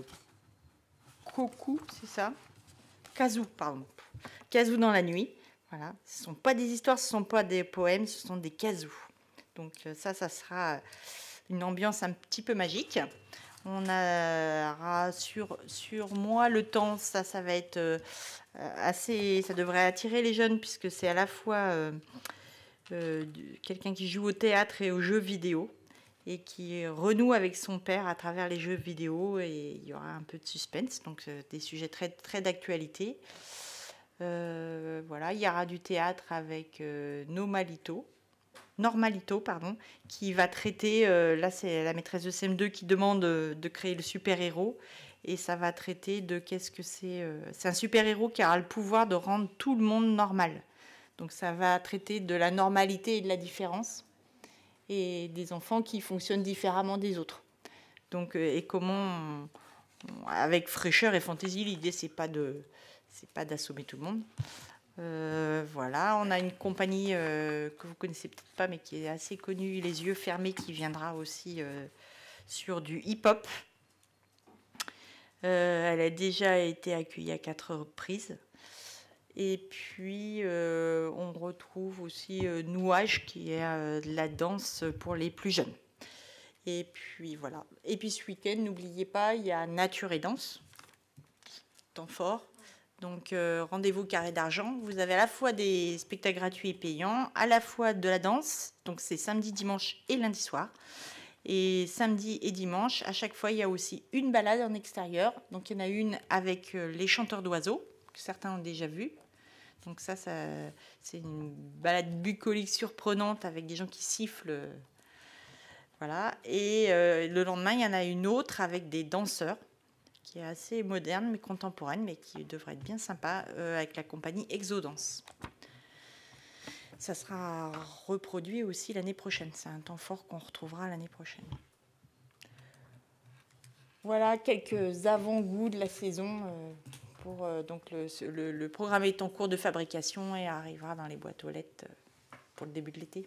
Koku, c'est ça Kazoo, pardon. Kazoo dans la nuit. Voilà. Ce ne sont pas des histoires, ce ne sont pas des poèmes, ce sont des kazoo. Donc ça, ça sera une ambiance un petit peu magique. On aura sur, sur moi le temps, ça, ça va être euh, assez... Ça devrait attirer les jeunes puisque c'est à la fois euh, euh, quelqu'un qui joue au théâtre et aux jeux vidéo et qui renoue avec son père à travers les jeux vidéo et il y aura un peu de suspense, donc euh, des sujets très, très d'actualité. Euh, voilà, il y aura du théâtre avec euh, Normalito. Normalito, pardon, qui va traiter, euh, là c'est la maîtresse de C M deux qui demande euh, de créer le super-héros, et ça va traiter de qu'est-ce que c'est... Euh, c'est un super-héros qui aura le pouvoir de rendre tout le monde normal. Donc ça va traiter de la normalité et de la différence, et des enfants qui fonctionnent différemment des autres. Donc, euh, et comment, on, avec fraîcheur et fantaisie, l'idée c'est pas de, c'est pas d'assommer tout le monde. Euh, voilà, on a une compagnie euh, que vous connaissez peut-être pas, mais qui est assez connue, Les Yeux Fermés, qui viendra aussi euh, sur du hip-hop. Euh, elle a déjà été accueillie à quatre reprises. Et puis, euh, on retrouve aussi euh, Nouage, qui est euh, de la danse pour les plus jeunes. Et puis, voilà. Et puis, ce week-end, n'oubliez pas, il y a Nature et Danse. temps fort. Donc euh, rendez-vous Carré d'Argent. Vous avez à la fois des spectacles gratuits et payants, à la fois de la danse, donc c'est samedi, dimanche et lundi soir. Et samedi et dimanche, à chaque fois, il y a aussi une balade en extérieur. Donc il y en a une avec les chanteurs d'oiseaux, que certains ont déjà vu. Donc ça, ça c'est une balade bucolique surprenante avec des gens qui sifflent. Voilà. Et euh, le lendemain, il y en a une autre avec des danseurs, qui est assez moderne, mais contemporaine, mais qui devrait être bien sympa, euh, avec la compagnie Exodance. Ça sera reproduit aussi l'année prochaine. C'est un temps fort qu'on retrouvera l'année prochaine. Voilà quelques avant-goûts de la saison. Euh, pour, euh, donc le, le, le programme est en cours de fabrication et arrivera dans les boîtes aux lettres euh, pour le début de l'été.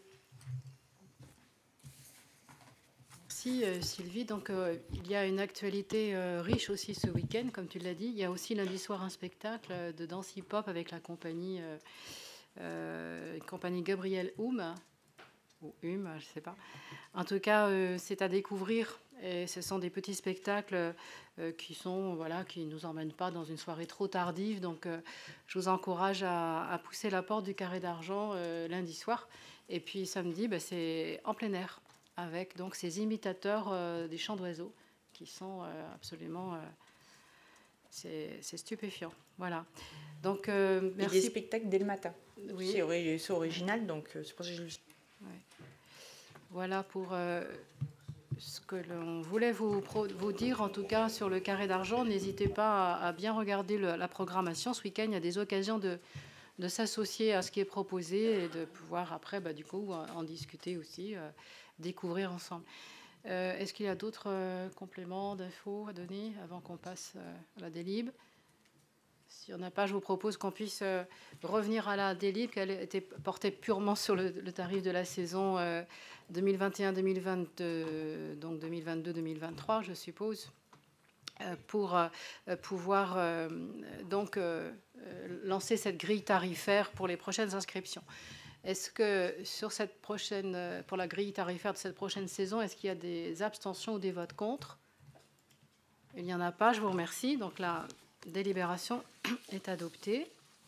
Merci euh, Sylvie. Donc euh, il y a une actualité euh, riche aussi ce week-end, comme tu l'as dit. Il y a aussi lundi soir un spectacle de danse hip-hop avec la compagnie, euh, euh, compagnie Gabriel Hume, ou Hume, je ne sais pas. En tout cas, euh, c'est à découvrir. Et ce sont des petits spectacles euh, qui sont voilà, qui nous emmènent pas dans une soirée trop tardive. Donc, euh, je vous encourage à, à pousser la porte du Carré d'Argent euh, lundi soir. Et puis samedi, ben, c'est en plein air avec donc ces imitateurs euh, des chants d'oiseaux qui sont euh, absolument euh, c'est, c'est stupéfiant. Voilà. Donc euh, merci. Et des spectacles dès le matin. Oui. C'est, ori- c'est original, donc euh, c'est pour ça que je le. Ouais. Voilà pour. Euh, ce que l'on voulait vous, vous dire, en tout cas, sur le Carré d'Argent. N'hésitez pas à, à bien regarder le, la programmation. Ce week-end, il y a des occasions de, de s'associer à ce qui est proposé et de pouvoir, après, bah, du coup, en discuter aussi, euh, découvrir ensemble. Euh, est-ce qu'il y a d'autres euh, compléments d'infos à donner avant qu'on passe euh, à la délib? S'il n'y en a pas, je vous propose qu'on puisse euh, revenir à la délib, qu'elle était portée purement sur le, le tarif de la saison euh, deux mille vingt et un deux mille vingt-deux, donc deux mille vingt-deux deux mille vingt-trois, je suppose, euh, pour euh, pouvoir euh, donc euh, lancer cette grille tarifaire pour les prochaines inscriptions. Est-ce que sur cette prochaine, pour la grille tarifaire de cette prochaine saison, est-ce qu'il y a des abstentions ou des votes contre? Il n'y en a pas, je vous remercie. Donc la délibération est adoptée.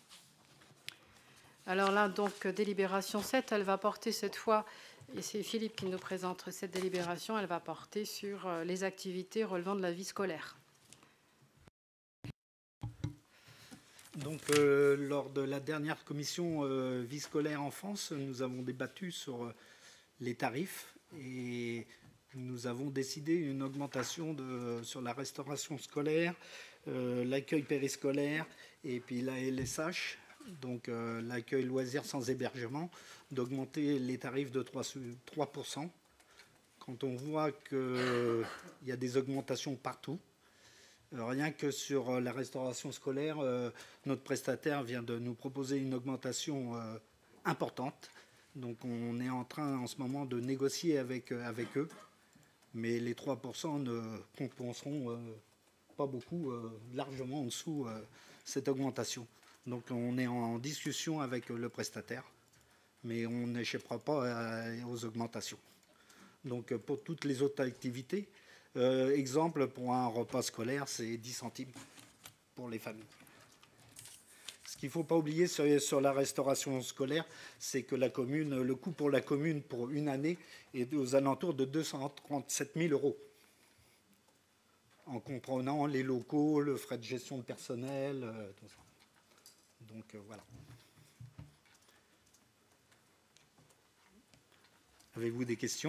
Alors là, donc, délibération sept, elle va porter cette fois, et c'est Philippe qui nous présente cette délibération, elle va porter sur les activités relevant de la vie scolaire. Donc, euh, lors de la dernière commission euh, vie scolaire enfance, nous avons débattu sur euh, les tarifs et nous avons décidé une augmentation de, sur la restauration scolaire, euh, l'accueil périscolaire et puis la L S H, donc euh, l'accueil loisirs sans hébergement, d'augmenter les tarifs de trois pour cent. Quand on voit qu'il y a des augmentations partout, rien que sur la restauration scolaire, euh, notre prestataire vient de nous proposer une augmentation euh, importante. Donc on est en train en ce moment de négocier avec, avec eux. Mais les trois pour cent ne compenseront euh, pas beaucoup, euh, largement en dessous euh, cette augmentation. Donc on est en discussion avec le prestataire, mais on n'échappera pas à, aux augmentations. Donc pour toutes les autres activités, euh, exemple pour un repas scolaire, c'est dix centimes pour les familles. Ce qu'il ne faut pas oublier sur, sur la restauration scolaire, c'est que la commune, le coût pour la commune pour une année est aux alentours de deux cent trente-sept mille euros, en comprenant les locaux, le frais de gestion de personnel, euh, tout ça. Donc euh, voilà. Avez-vous des questions ?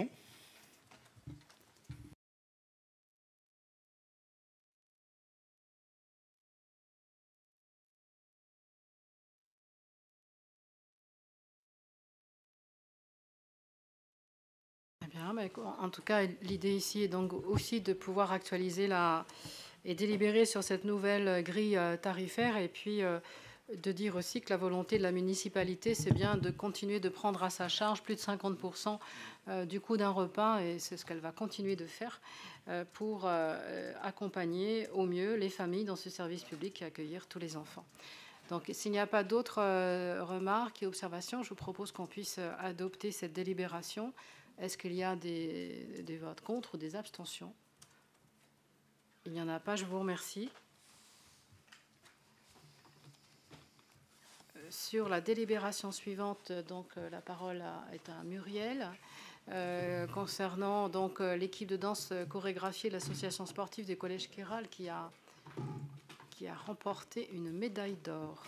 Bien, mais en tout cas, l'idée ici est donc aussi de pouvoir actualiser la, et délibérer sur cette nouvelle grille tarifaire et puis euh, de dire aussi que la volonté de la municipalité, c'est bien de continuer de prendre à sa charge plus de cinquante pour cent euh, du coût d'un repas et c'est ce qu'elle va continuer de faire euh, pour euh, accompagner au mieux les familles dans ce service public et accueillir tous les enfants. Donc, s'il n'y a pas d'autres euh, remarques et observations, je vous propose qu'on puisse adopter cette délibération. Est-ce qu'il y a des, des votes contre ou des abstentions? Il n'y en a pas, je vous remercie. sur la délibération suivante, donc euh, la parole à, est à Muriel. Euh, concernant donc euh, l'équipe de danse euh, chorégraphiée de l'association sportive des collèges Kéral qui a, qui a remporté une médaille d'or.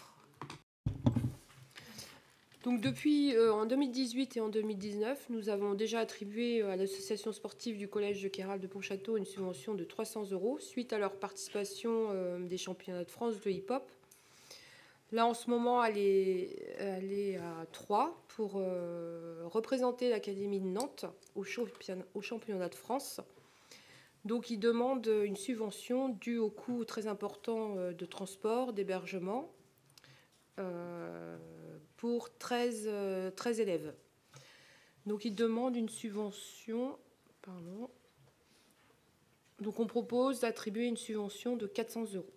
Donc depuis euh, en deux mille dix-huit et en deux mille dix-neuf, nous avons déjà attribué à l'association sportive du collège de Kéral de Pontchâteau une subvention de trois cents euros suite à leur participation euh, des championnats de France de hip-hop. Là, en ce moment, elle est, elle est à Troyes pour euh, représenter l'Académie de Nantes au championnat, au championnat de France. Donc, ils demandent une subvention due au coût très important de transport, d'hébergement, euh, pour treize, euh, treize élèves. Donc, ils demandent une subvention... Pardon. Donc, on propose d'attribuer une subvention de quatre cents euros.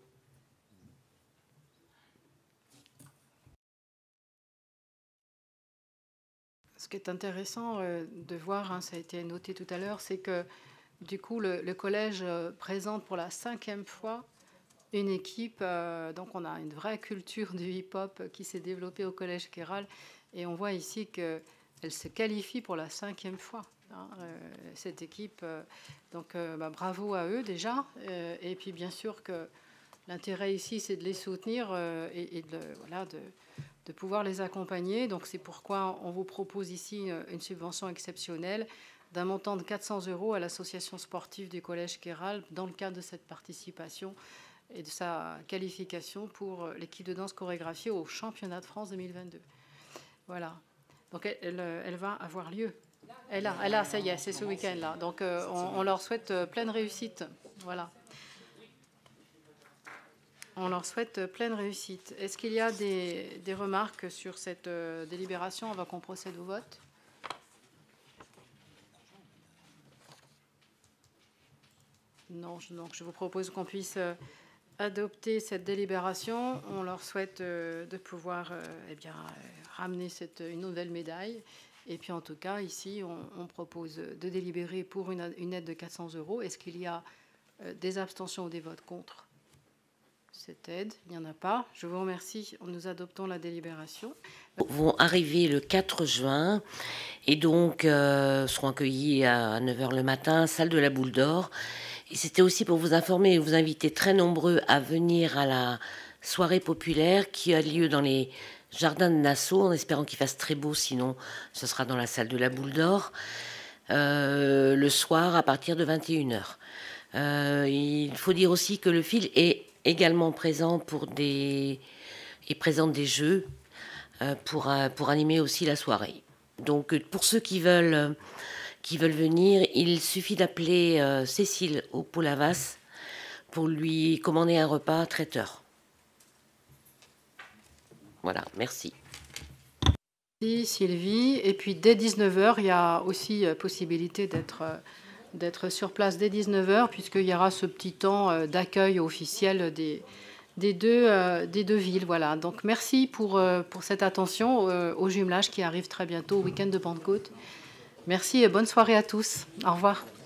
Ce qui est intéressant euh, de voir, hein, ça a été noté tout à l'heure, c'est que du coup le, le collège euh, présente pour la cinquième fois une équipe. Euh, donc on a une vraie culture du hip-hop qui s'est développée au collège Kéral et on voit ici qu'elle se qualifie pour la cinquième fois. Hein, euh, cette équipe, euh, donc euh, bah, bravo à eux déjà. Euh, et puis bien sûr que l'intérêt ici c'est de les soutenir euh, et, et de voilà de de pouvoir les accompagner. Donc c'est pourquoi on vous propose ici une subvention exceptionnelle d'un montant de quatre cents euros à l'association sportive du collège Kéral dans le cadre de cette participation et de sa qualification pour l'équipe de danse chorégraphiée au championnat de France deux mille vingt-deux. Voilà. Donc elle, elle, elle va avoir lieu. Elle a, elle a, ça y est, c'est ce week-end-là. Donc euh, on, on leur souhaite pleine réussite. Voilà. On leur souhaite pleine réussite. Est-ce qu'il y a des, des remarques sur cette euh, délibération avant qu'on procède au vote? Non, je, donc je vous propose qu'on puisse euh, adopter cette délibération. On leur souhaite euh, de pouvoir euh, eh bien, euh, ramener cette, une nouvelle médaille. Et puis en tout cas, ici, on, on propose de délibérer pour une, une aide de quatre cents euros. Est-ce qu'il y a euh, des abstentions ou des votes contre cette aide? Il n'y en a pas. Je vous remercie. Nous adoptons la délibération. Vont arriver le quatre juin et donc euh, seront accueillis à neuf heures le matin, salle de la Boule d'Or. Et c'était aussi pour vous informer et vous inviter très nombreux à venir à la soirée populaire qui a lieu dans les jardins de Nassau, en espérant qu'il fasse très beau, sinon ce sera dans la salle de la Boule d'Or, euh, le soir à partir de vingt et une heures. Euh, il faut dire aussi que le fil est également présent pour des et présente des jeux euh, pour euh, pour animer aussi la soirée. Donc pour ceux qui veulent euh, qui veulent venir, il suffit d'appeler euh, Cécile au Poulavas pour lui commander un repas traiteur. Voilà, merci. Merci Sylvie. Et puis dès dix-neuf heures, il y a aussi euh, possibilité d'être euh, d'être sur place dès dix-neuf heures, puisqu'il y aura ce petit temps d'accueil officiel des, des, deux, euh, des deux villes. Voilà. Donc merci pour, euh, pour cette attention euh, au jumelage qui arrive très bientôt, au week-end de Pentecôte. Merci et bonne soirée à tous. Au revoir.